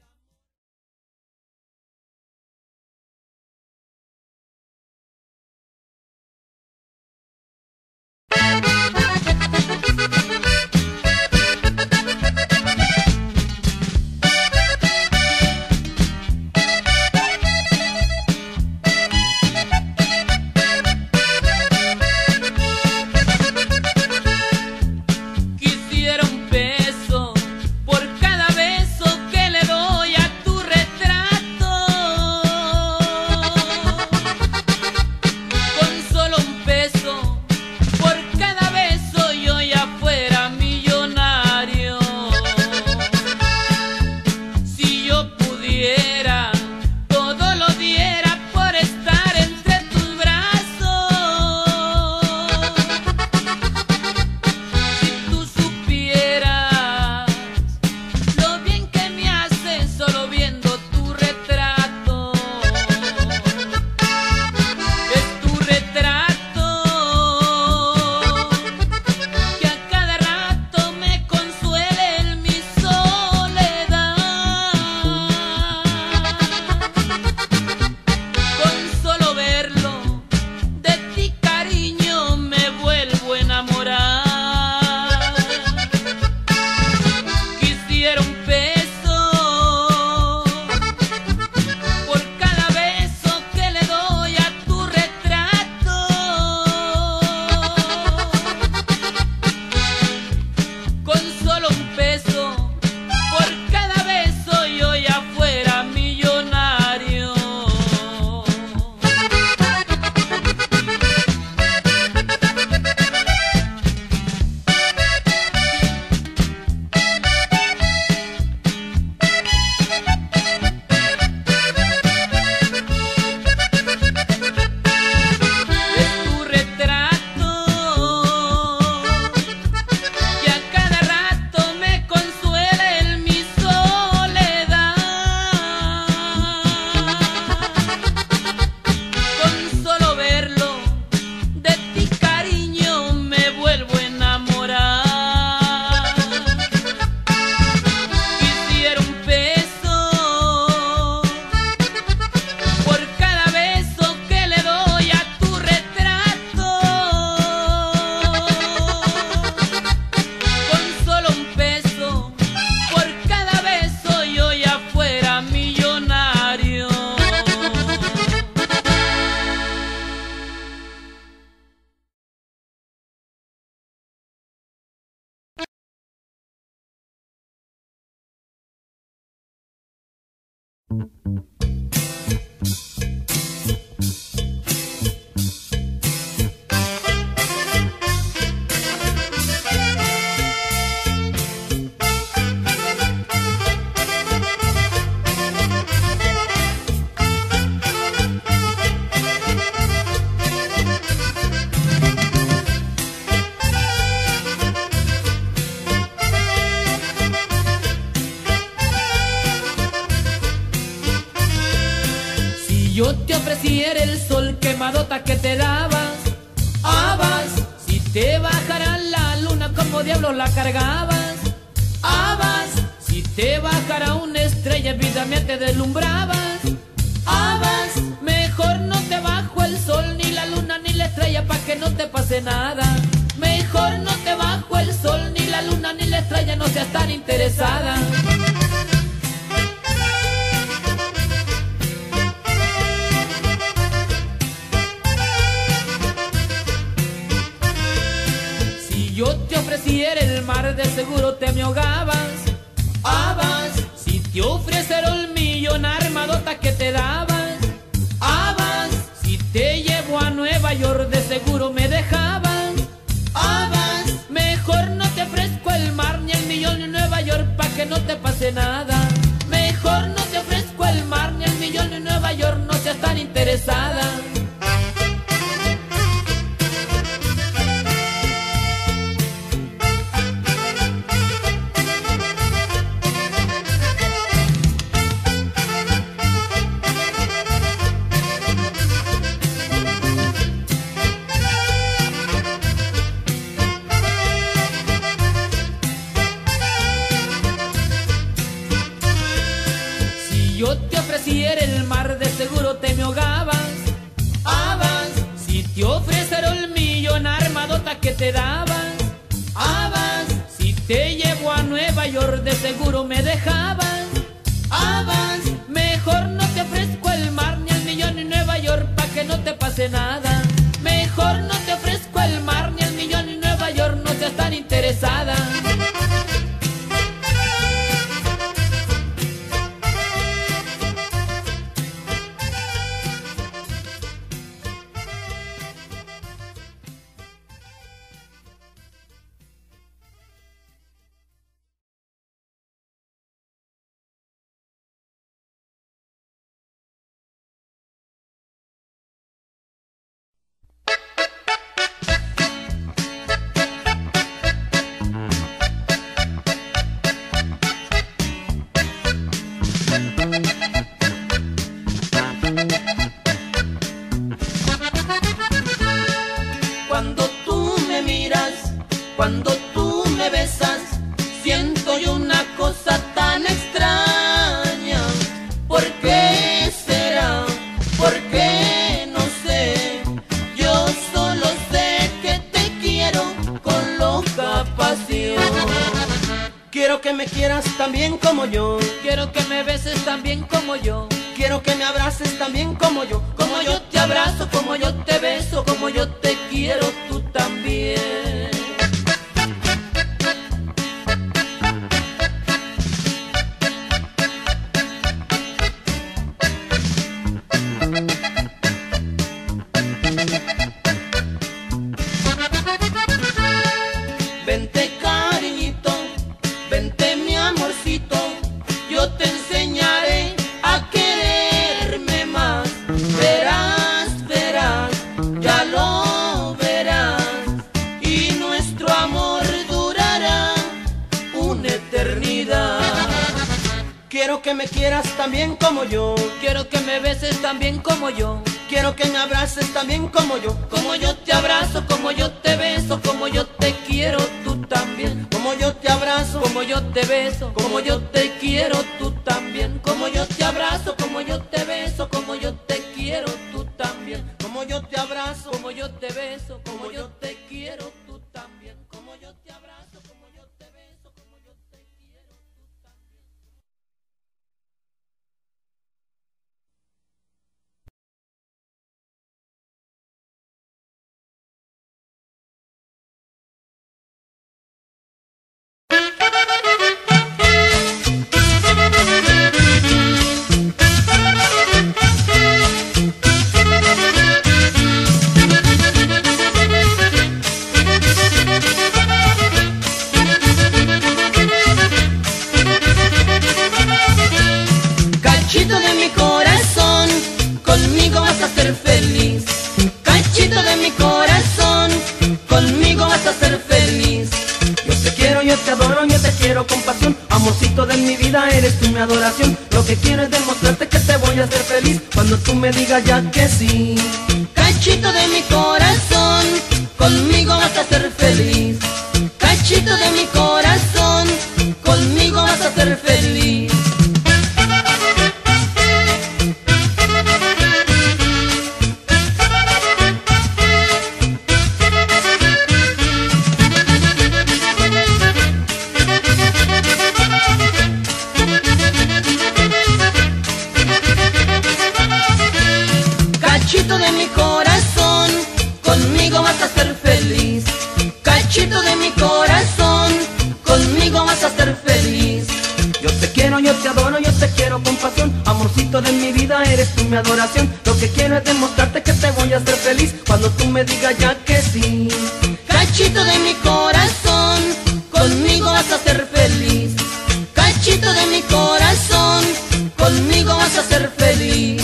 amor. Yo te ofreciera el sol quemadota que te dabas, habas, si te bajara la luna como diablos la cargabas, habas, si te bajara una estrella vida mía te deslumbrabas, habas, mejor no te bajo el sol ni la luna ni la estrella pa' que no te pase nada, mejor no te bajo el sol ni la luna ni la estrella, no seas tan interesada. Yo te ofreciera el mar, de seguro te me ahogabas, habas, si te ofreciera el millón armadota que te dabas, habas, si te llevo a Nueva York de seguro me dejabas, habas, mejor no te ofrezco el mar ni el millón en Nueva York pa' que no te pase nada, mejor no te ofrezco el mar ni el millón en Nueva York, no seas tan interesada. Yo te ofreciera el mar, de seguro te me ahogabas, habas, si te ofreciera el millón armadota que te dabas, habas, si te llevo a Nueva York de seguro me dejabas, habas, mejor no te ofrezco el mar ni el millón en Nueva York pa' que no te pase nada, mejor no te ofrezco el mar ni el millón en Nueva York, no seas tan interesada. Cuando tú me miras, cuando tú me besas, siento yo una cosa tan extraña. ¿Por qué será? ¿Por qué? No sé. Yo solo sé que te quiero con loca pasión. Quiero que me quieras tan bien como yo, Quiero que me beses tan bien como yo, quiero que me abraces tan bien como yo, como yo te abrazo, como yo te beso, como yo te quiero tú también. Vente cariñito, vente mi amorcito, yo te enseñaré a quererme más. Verás, verás, ya lo verás, y nuestro amor durará una eternidad. Quiero que me quieras tan bien como yo, Quiero que me beses tan bien como yo, quiero que me abraces tan bien como yo, como yo te abrazo, como yo te beso, como yo te quiero tú también. como yo te abrazo, Como yo te beso, como yo te quiero tú también. Como yo te abrazo, como yo te beso, como yo te quiero tú también. como yo te abrazo, Como yo te beso, como yo te quiero tú también. Como yo te abrazo, como yo te beso, como yo te quiero tú también. Thank you. te adoro, yo te quiero con pasión. Amorcito de mi vida, eres tú mi adoración. Lo que quiero es demostrarte que te voy a hacer feliz cuando tú me digas ya que sí. Cachito de mi corazón, conmigo vas a ser feliz. Cachito de mi corazón, conmigo vas a ser feliz. Cachito de mi corazón, conmigo vas a ser feliz. Cachito de mi corazón, conmigo vas a ser feliz. Yo te quiero, yo te adoro, yo te quiero con pasión. Amorcito de mi vida, eres tú mi adoración. Lo que quiero es demostrarte que te voy a hacer feliz cuando tú me digas ya que sí. Cachito de mi corazón, conmigo vas a ser feliz. Cachito de mi corazón, conmigo vas a ser feliz.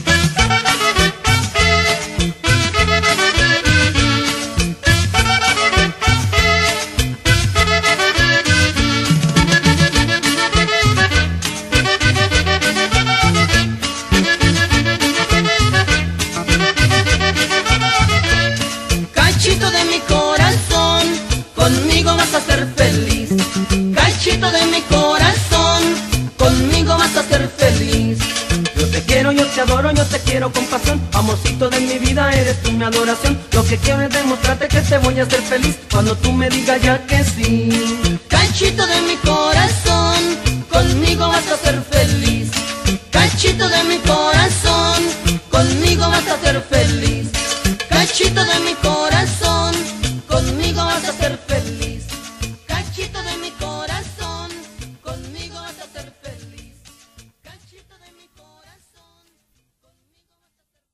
Cachito de mi corazón, conmigo vas a ser feliz. Cachito de mi corazón, conmigo vas a ser feliz. Yo te quiero, yo te adoro, yo te quiero con pasión. Amorcito de mi vida, eres tú mi adoración. Lo que quiero es demostrarte que te voy a hacer feliz cuando tú me digas ya que sí. Cachito de mi corazón, conmigo vas a ser feliz. Cachito de mi corazón, conmigo vas a ser feliz. Cachito de mi corazón, conmigo vas a ser feliz. Cachito de mi corazón, conmigo vas a ser feliz. Cachito de mi corazón, conmigo vas a ser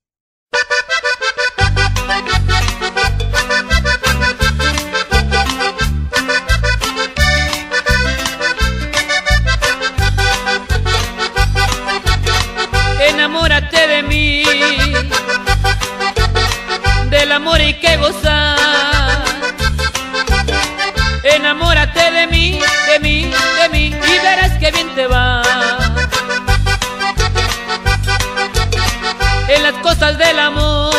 feliz. Enamórate de mí, del amor hay que gozar. Enamórate de mí, de mí, de mí, y verás que bien te va. En las cosas del amor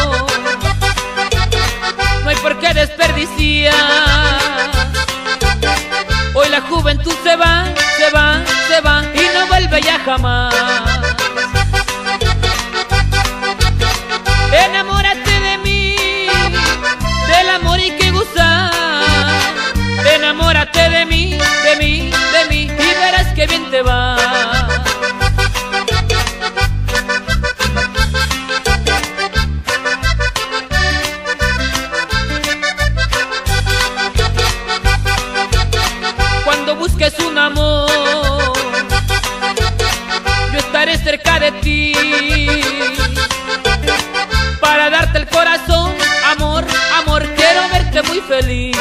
no hay por qué desperdiciar. Hoy la juventud se va, se va, se va y no vuelve ya jamás. Enamórate de mí, del amor hay que gozar. Enamórate de mí, de mí, de mí, y verás que bien te va. Cuando busques un amor, yo estaré cerca de ti para darte el corazón. Amor, amor, quiero verte muy feliz.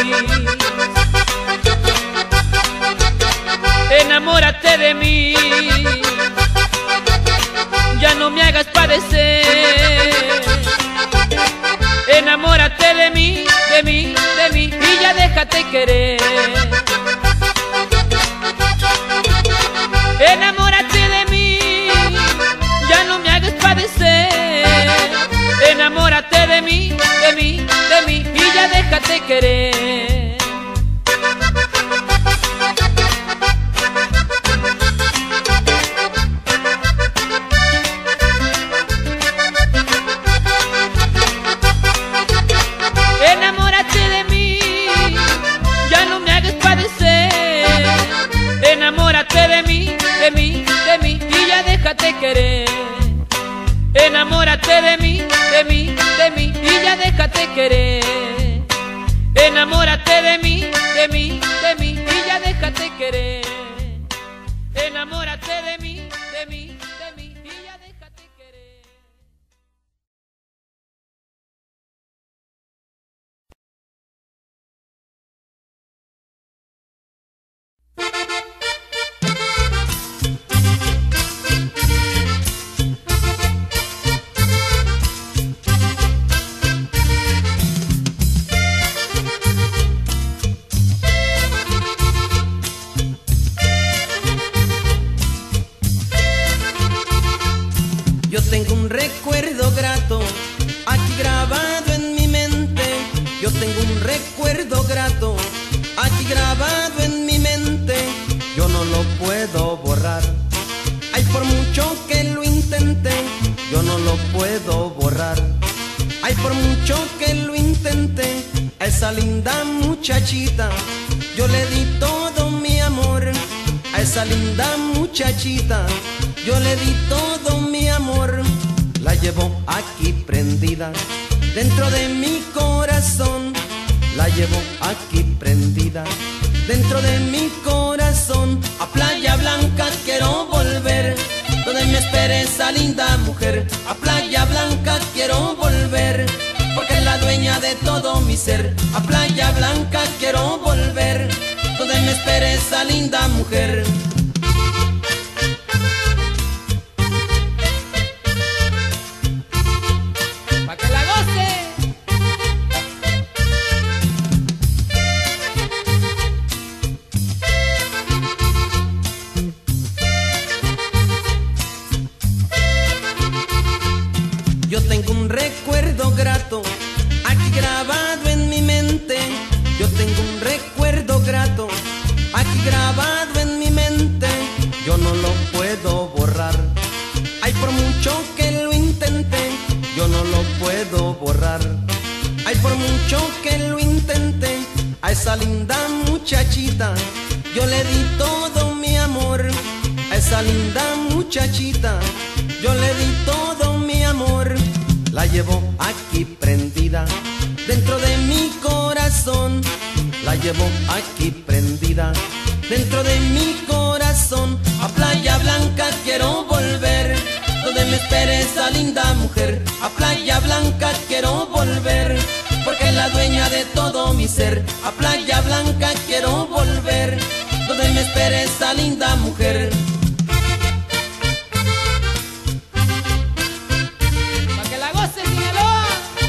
Enamórate de mí, ya no me hagas padecer. Enamórate de mí, de mí, de mí, y ya déjate querer. Enamórate de mí, ya no me hagas padecer. Enamórate de mí, de mí, de mí, y ya déjate querer. Enamórate de mí, ya no me hagas padecer. Enamórate de mí, de mí, de mí, y ya déjate querer. Enamórate de mí, de mí, de mí, y ya déjate querer. Enamórate de mí, de mí, de mí, y ya déjate querer. Enamórate de mí, de mí, de mí, y ya déjate querer. grato, aquí grabado en mi mente, yo no lo puedo borrar. Ay, por mucho que lo intente, yo no lo puedo borrar. Ay, por mucho que lo intente, a esa linda muchachita yo le di todo mi amor. A esa linda muchachita yo le di todo mi amor. La llevo aquí prendida dentro de mi corazón. La llevo aquí prendida dentro de mi corazón. A Playa Blanca quiero volver, donde me espere esa linda mujer. A Playa Blanca quiero volver, porque es la dueña de todo mi ser. A Playa Blanca quiero volver, donde me espere esa linda mujer. Pa' que la goce. Yo tengo un recuerdo grato aquí grabado en mi mente. Yo tengo un recuerdo grato aquí grabado en mi mente. Yo no lo puedo borrar. Ay, por mucho que lo intente, yo no lo puedo borrar. Ay, por mucho que lo intente, a esa linda muchachita yo le di todo mi amor. A esa linda muchachita yo le di todo mi amor. La llevo aquí prendida dentro de mi corazón. La llevo aquí prendida dentro de mi corazón. A Playa Blanca quiero volver, donde me espere esa linda mujer. A Playa Blanca quiero volver, porque es la dueña de todo mi ser. A Playa Blanca quiero volver, donde me espere esa linda mujer. Pa' que la goce, Sinaloa.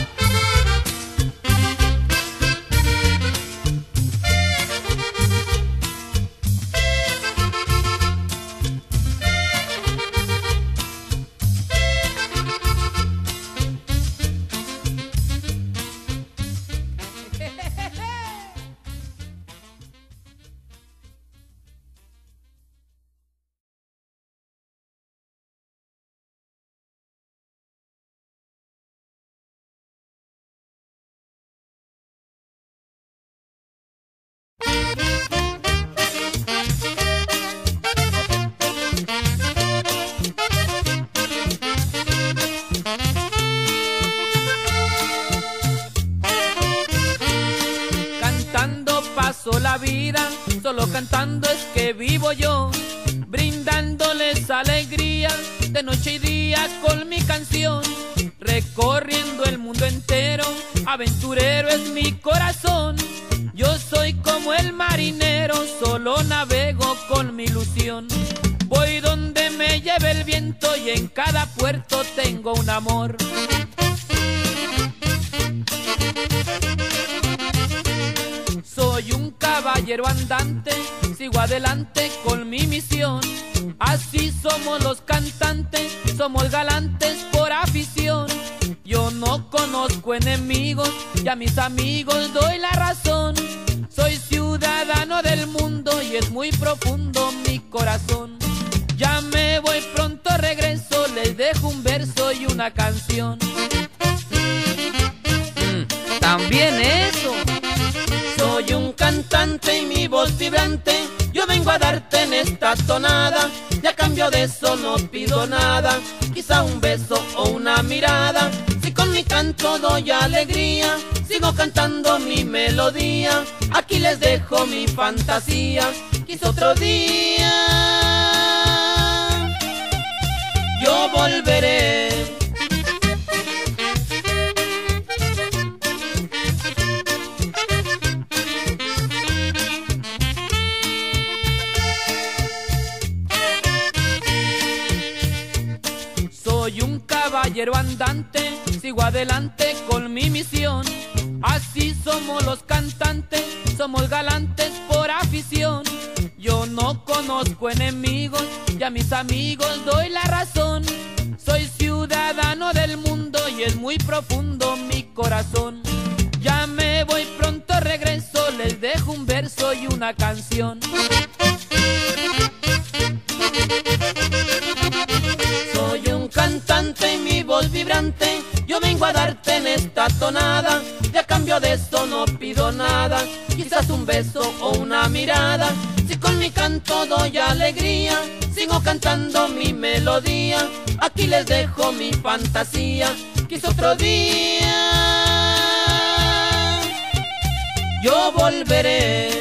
Cantando paso la vida, solo cantando es que vivo yo, brindándoles alegría de noche y día con mi canción, recorriendo el mundo entero, aventurero es mi corazón. Yo soy como el marinero, solo navego con mi ilusión. Voy donde me lleve el viento y en cada puerto tengo un amor. Soy un caballero andante, sigo adelante con mi misión. Así somos los cantantes, somos galantes por afición. Yo no conozco enemigos y a mis amigos doy la razón. Soy ciudadano del mundo y es muy profundo mi corazón. Ya me voy, pronto regreso, les dejo un verso y una canción. Mm, también eso. Soy un cantante y mi voz vibrante, yo vengo a darte en esta tonada. Y a cambio de eso no pido nada, quizá un beso o una mirada. Si con mi canto doy alegría, sigo cantando mi melodía. Aquí les dejo mi fantasía, quizá otro día yo volveré. Soy un caballero andante, sigo adelante con mi misión. Así somos los cantantes, somos galantes por afición. Yo no conozco enemigos y a mis amigos doy la razón. Soy ciudadano del mundo y es muy profundo mi corazón. Ya me voy, pronto regreso, yo les dejo un verso y una canción. Soy un cantante y mi voz vibrante, yo vengo a darte en esta tonada, y a cambio de eso no pido nada, quizás un beso o una mirada. Si con mi canto doy alegría, sigo cantando mi melodía, aquí les dejo mi fantasía, quizá otro día yo volveré.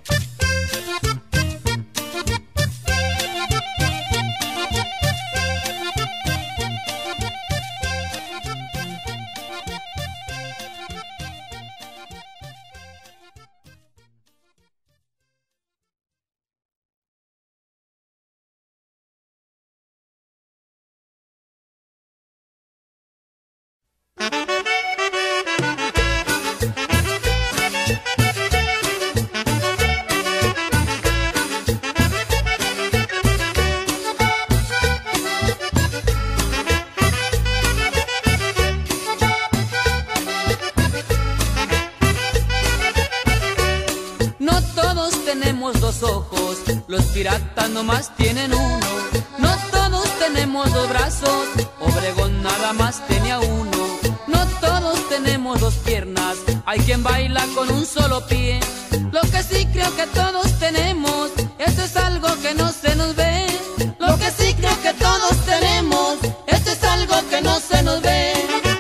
Ojos, los piratas nomás tienen uno. No todos tenemos dos brazos, Obregón nada más tenía uno. No todos tenemos dos piernas, hay quien baila con un solo pie. Lo que sí creo que todos tenemos, eso es algo que no se nos ve. Lo que sí creo que todos tenemos, eso es algo que no se nos ve.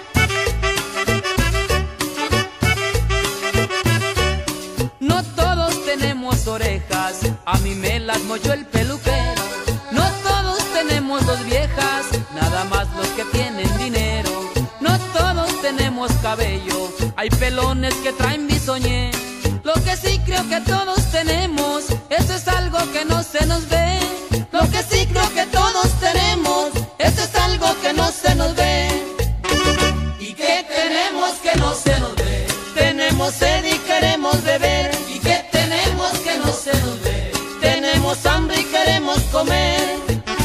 No todos tenemos orejas, a mí me las mochó el peluquero. No todos tenemos dos viejas, nada más los que tienen dinero. No todos tenemos cabello, hay pelones que traen bisoñé. Lo que sí creo que todos tenemos, eso es algo que no se nos ve. Lo que sí creo que todos tenemos, eso es algo que no se nos ve. ¿Y qué tenemos que no se nos ve? Tenemos sed y queremos beber. ¿Y qué tenemos que no se nos ve? Tenemos hambre y queremos comer.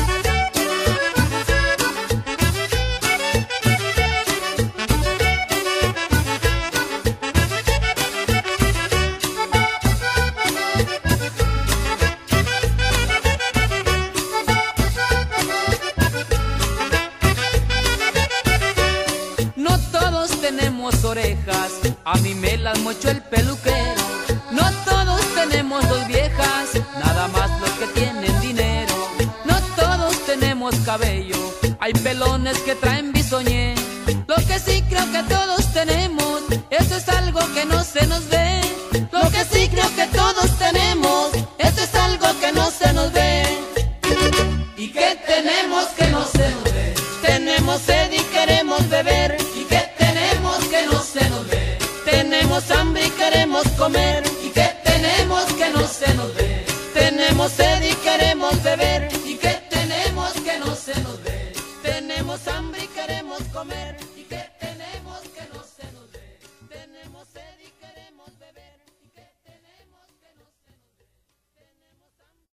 No todos tenemos orejas, a mí me las mochó el peluquero. No todos tenemos dos viejas, nada más los que tienen dinero. No todos tenemos cabello, hay pelones que traen bisoñé. Lo que sí creo que todos tenemos, eso es algo que no se nos ve. Lo que sí creo que todos tenemos, eso es algo que no se nos ve. ¿Y qué tenemos que no se nos ve? Tenemos sed y queremos beber. ¿Y qué tenemos que no se nos ve? Tenemos hambre y queremos comer. ¿Y qué tenemos que no se nos ve? Tenemos sed y queremos beber. ¿Y qué tenemos que no se nos ve? Tenemos hambre y queremos comer. ¿Y qué tenemos que no se nos ve? Tenemos sed y queremos beber. ¿Y qué tenemos que no se nos ve? Tenemos hambre.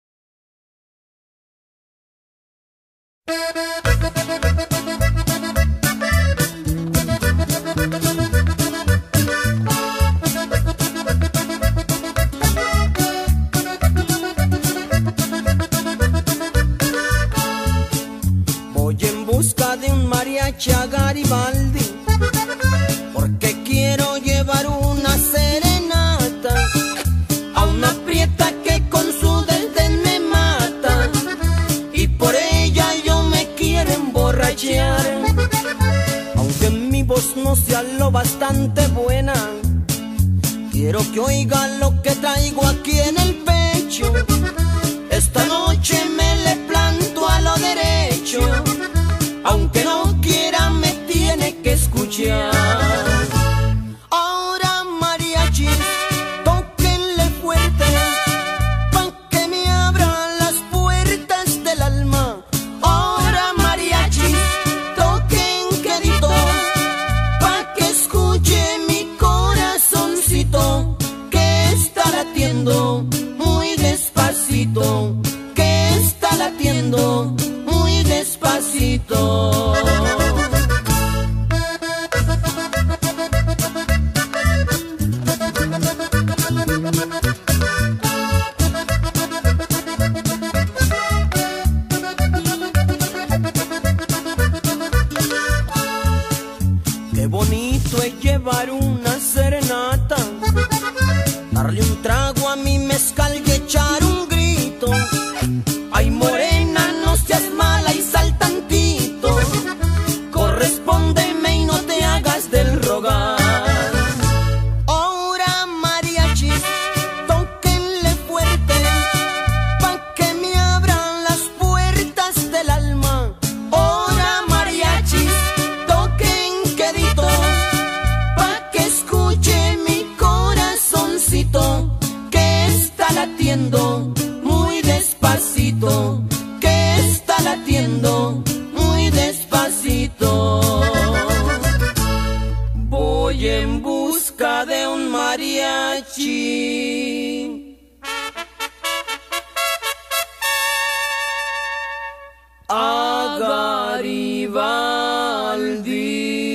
Voy en busca de un mariachi a Garibaldi, porque quiero llevar una serenata a una prieta que con su desdén me mata, y por ella yo me quiero emborrachar. Aunque mi voz no sea lo bastante buena, quiero que oiga lo que traigo aquí en el pecho. Esta noche me le planto a lo derecho, aunque no quiera me tiene que escuchar. Ahora mariachis, tóquenle fuerte, pa' que me abran las puertas del alma. Ahora mariachis, toquen quedito, pa' que escuche mi corazoncito, que está latiendo muy despacito, que está trago a mi mezcal y echar un grito. Ay, morena, no seas mala y sal tantito. Correspóndeme y no te hagas del rogar. Ahora mariachis, tóquenle fuerte, pa' que me abran las puertas del alma. Ahora mariachis, toquen quedito, pa' que escuche mi corazoncito, que está latiendo muy despacito, que está latiendo muy despacito. Voy en busca de un mariachi a Garibaldi.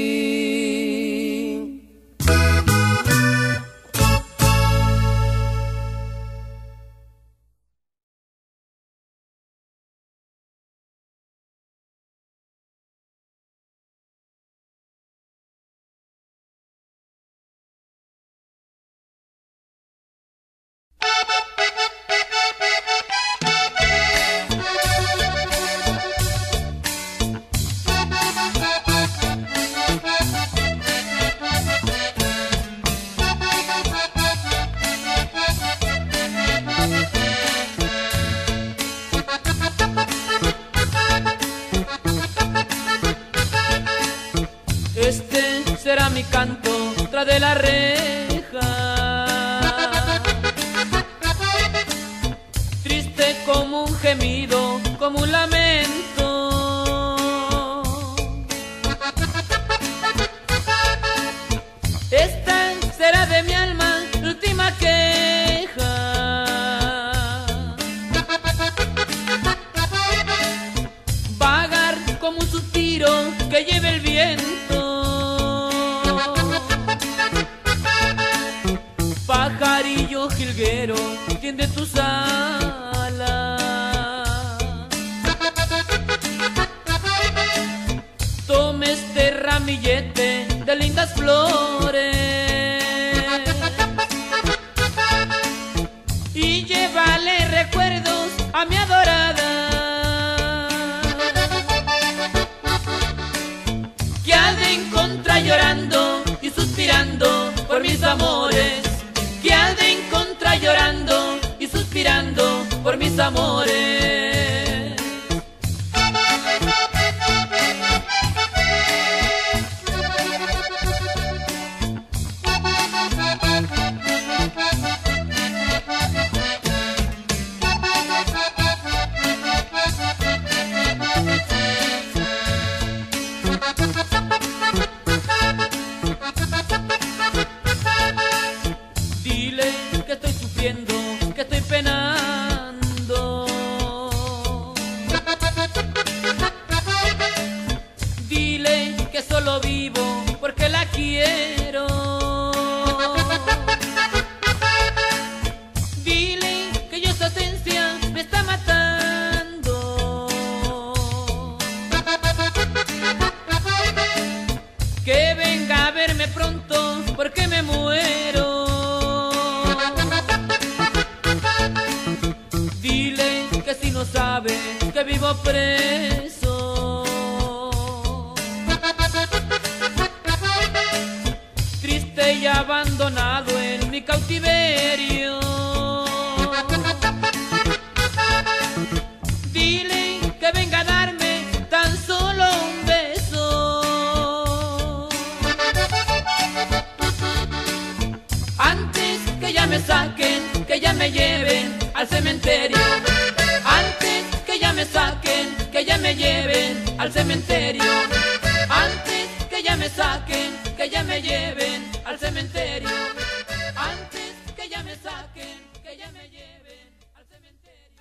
Este será mi canto tras de la reja, triste como un gemido, como un lamento. Esta será de mi alma la última queja, vagar como un suspiro que lleve el viento. Pajarillo jilguero, tiende tus alas, tome este ramillete de lindas flores y llévale recuerdos a mi adorada, que ha de encontrar llorando y suspirando por mis amores, que ha de encontrar llorando y suspirando por mis amores. Dile que estoy sufriendo, que estoy penando. Dile que solo vivo porque la quiero. Dile que yo esa ausencia me está matando, que venga a verme pronto porque me muero. Dile que si no sabe que vivo preso, triste y abandonado en mi cautiverio. Dile que venga a darme tan solo un beso, antes que ya me saquen, que ya me lleven al cementerio, antes que ya me saquen, que ya me lleven al cementerio, antes que ya me saquen, que ya me lleven al cementerio, antes que ya me saquen, que ya me lleven al cementerio.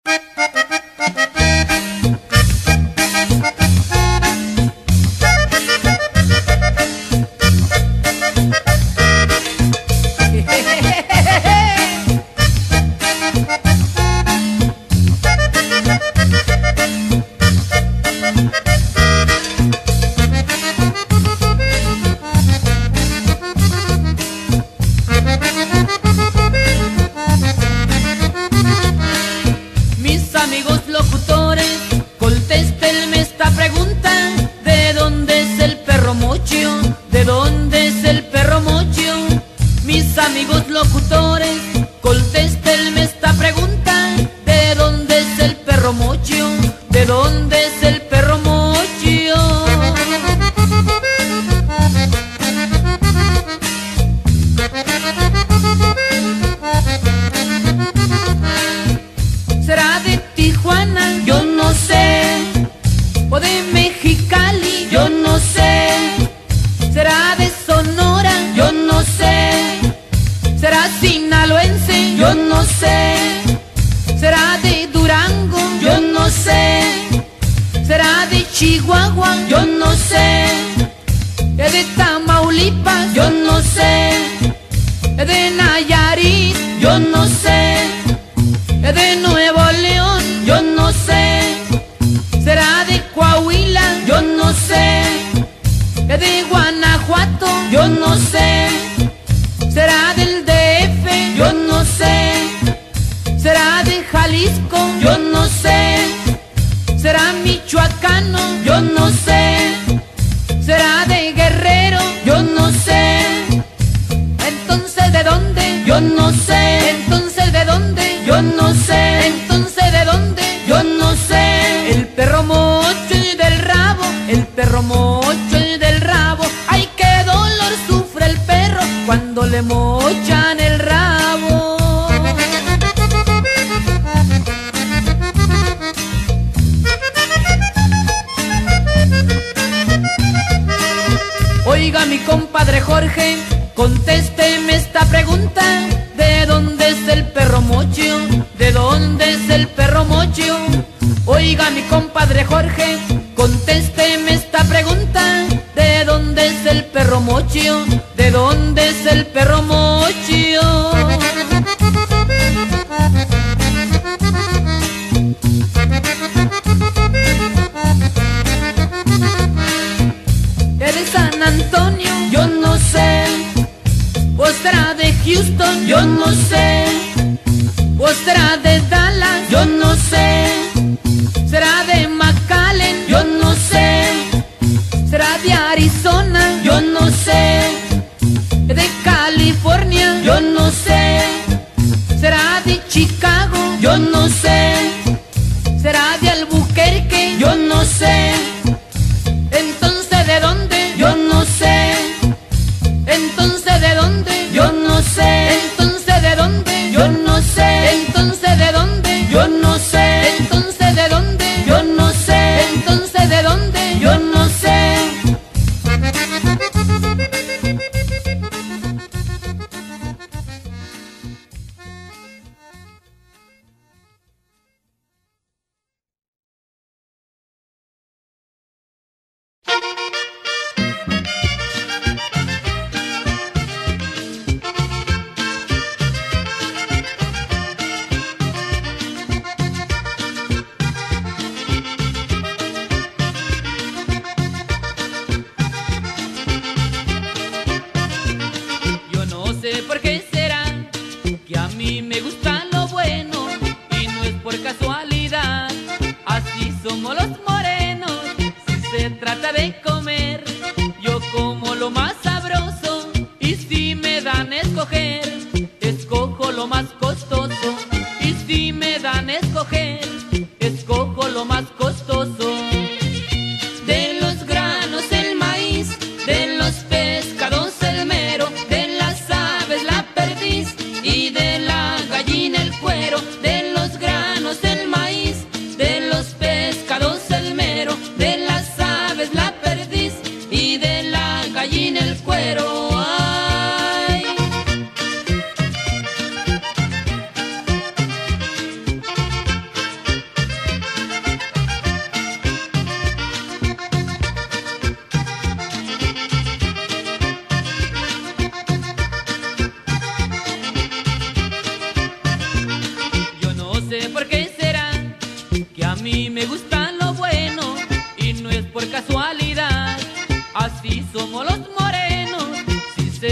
De los pescados el mero, de las aves la perdiz.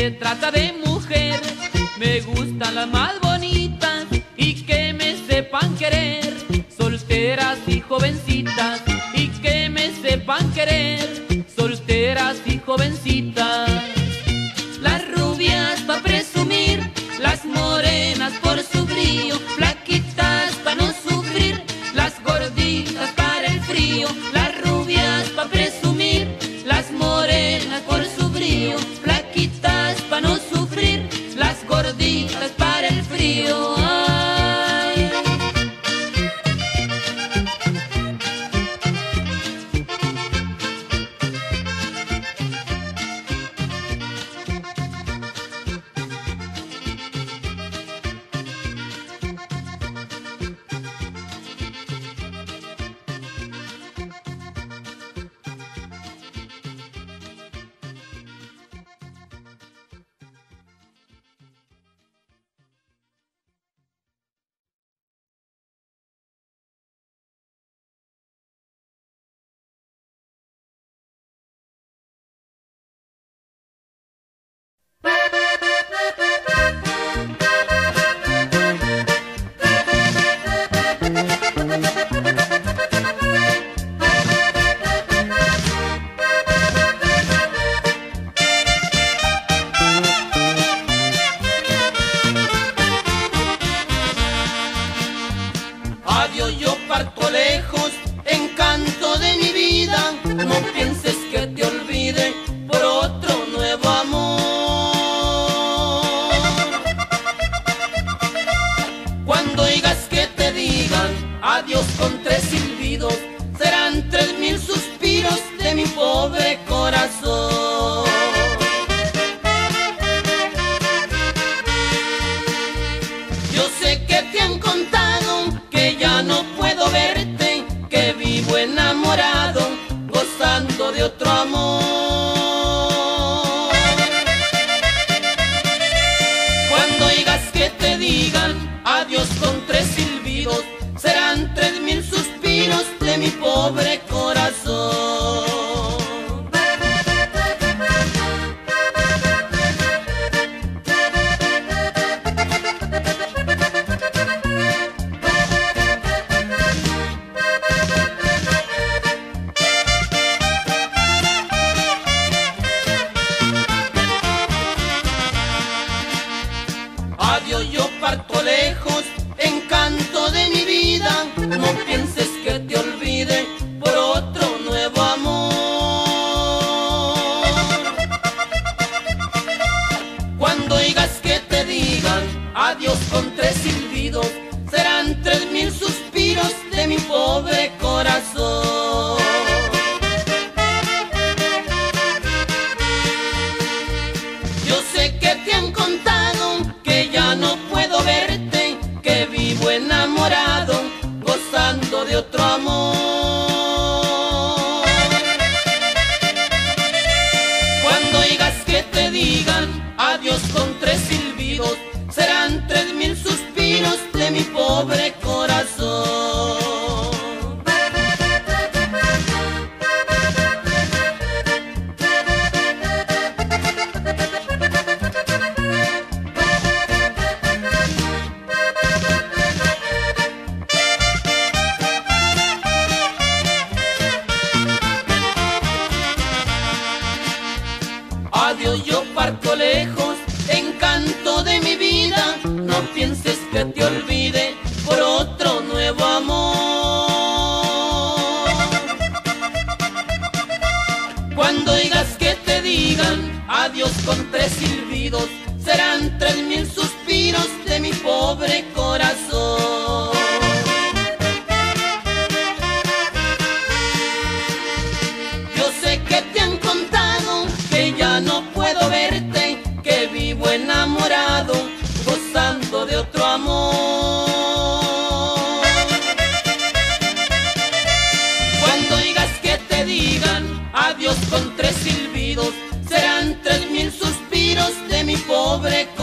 se trata de mujer, me gustan las más bonitas y que me sepan querer, solteras y jovencitas, y que me sepan querer, solteras y jovencitas. Las rubias pa' presumir, las morenas por su brillo, flaquitas pa' no sufrir, las gorditas para el frío. Las rubias pa' presumir, las morenas por su brillo, flaquitas pa' no sufrir, las gorditas para el frío. Ay. Adiós, yo parto lejos, encanto de mi vida, no pienses que te olvide por otro nuevo amor. Cuando oigas que te digan adiós con tres silbidos, serán tres mil suspiros de mi pobre corazón. Yo sé que te han contado que ya no puedo verte, que vivo enamorado, gozando de otro amor. Cuando oigas que te digan adiós con tres silbidos, serán tres mil suspiros de mi pobre corazón. Adiós, yo parto lejos, encanto de mi vida, no pienses que te olvide por otro nuevo amor. Cuando oigas que te digan adiós con tres silbidos, serán tres mil suspiros de mi pobre corazón. Yo sé que te han contado que ya no puedo verte, que vivo enamorado, gozando de otro amor. Cuando oigas que te digan adiós con tres silbidos, serán tres mil suspiros de mi pobre corazón. Adiós, yo parto lejos, encanto de mi vida, no pienses que te olvide por otro nuevo amor. Cuando oigas que te digan adiós con tres silbidos, serán tres mil suspiros de mi pobre corazón. Yo sé que te han contado que ya no puedo verte, que vivo enamorado, gozando de otro amor. Cuando oigas que te digan adiós con tres silbidos, serán tres mil suspiros de mi pobre corazón.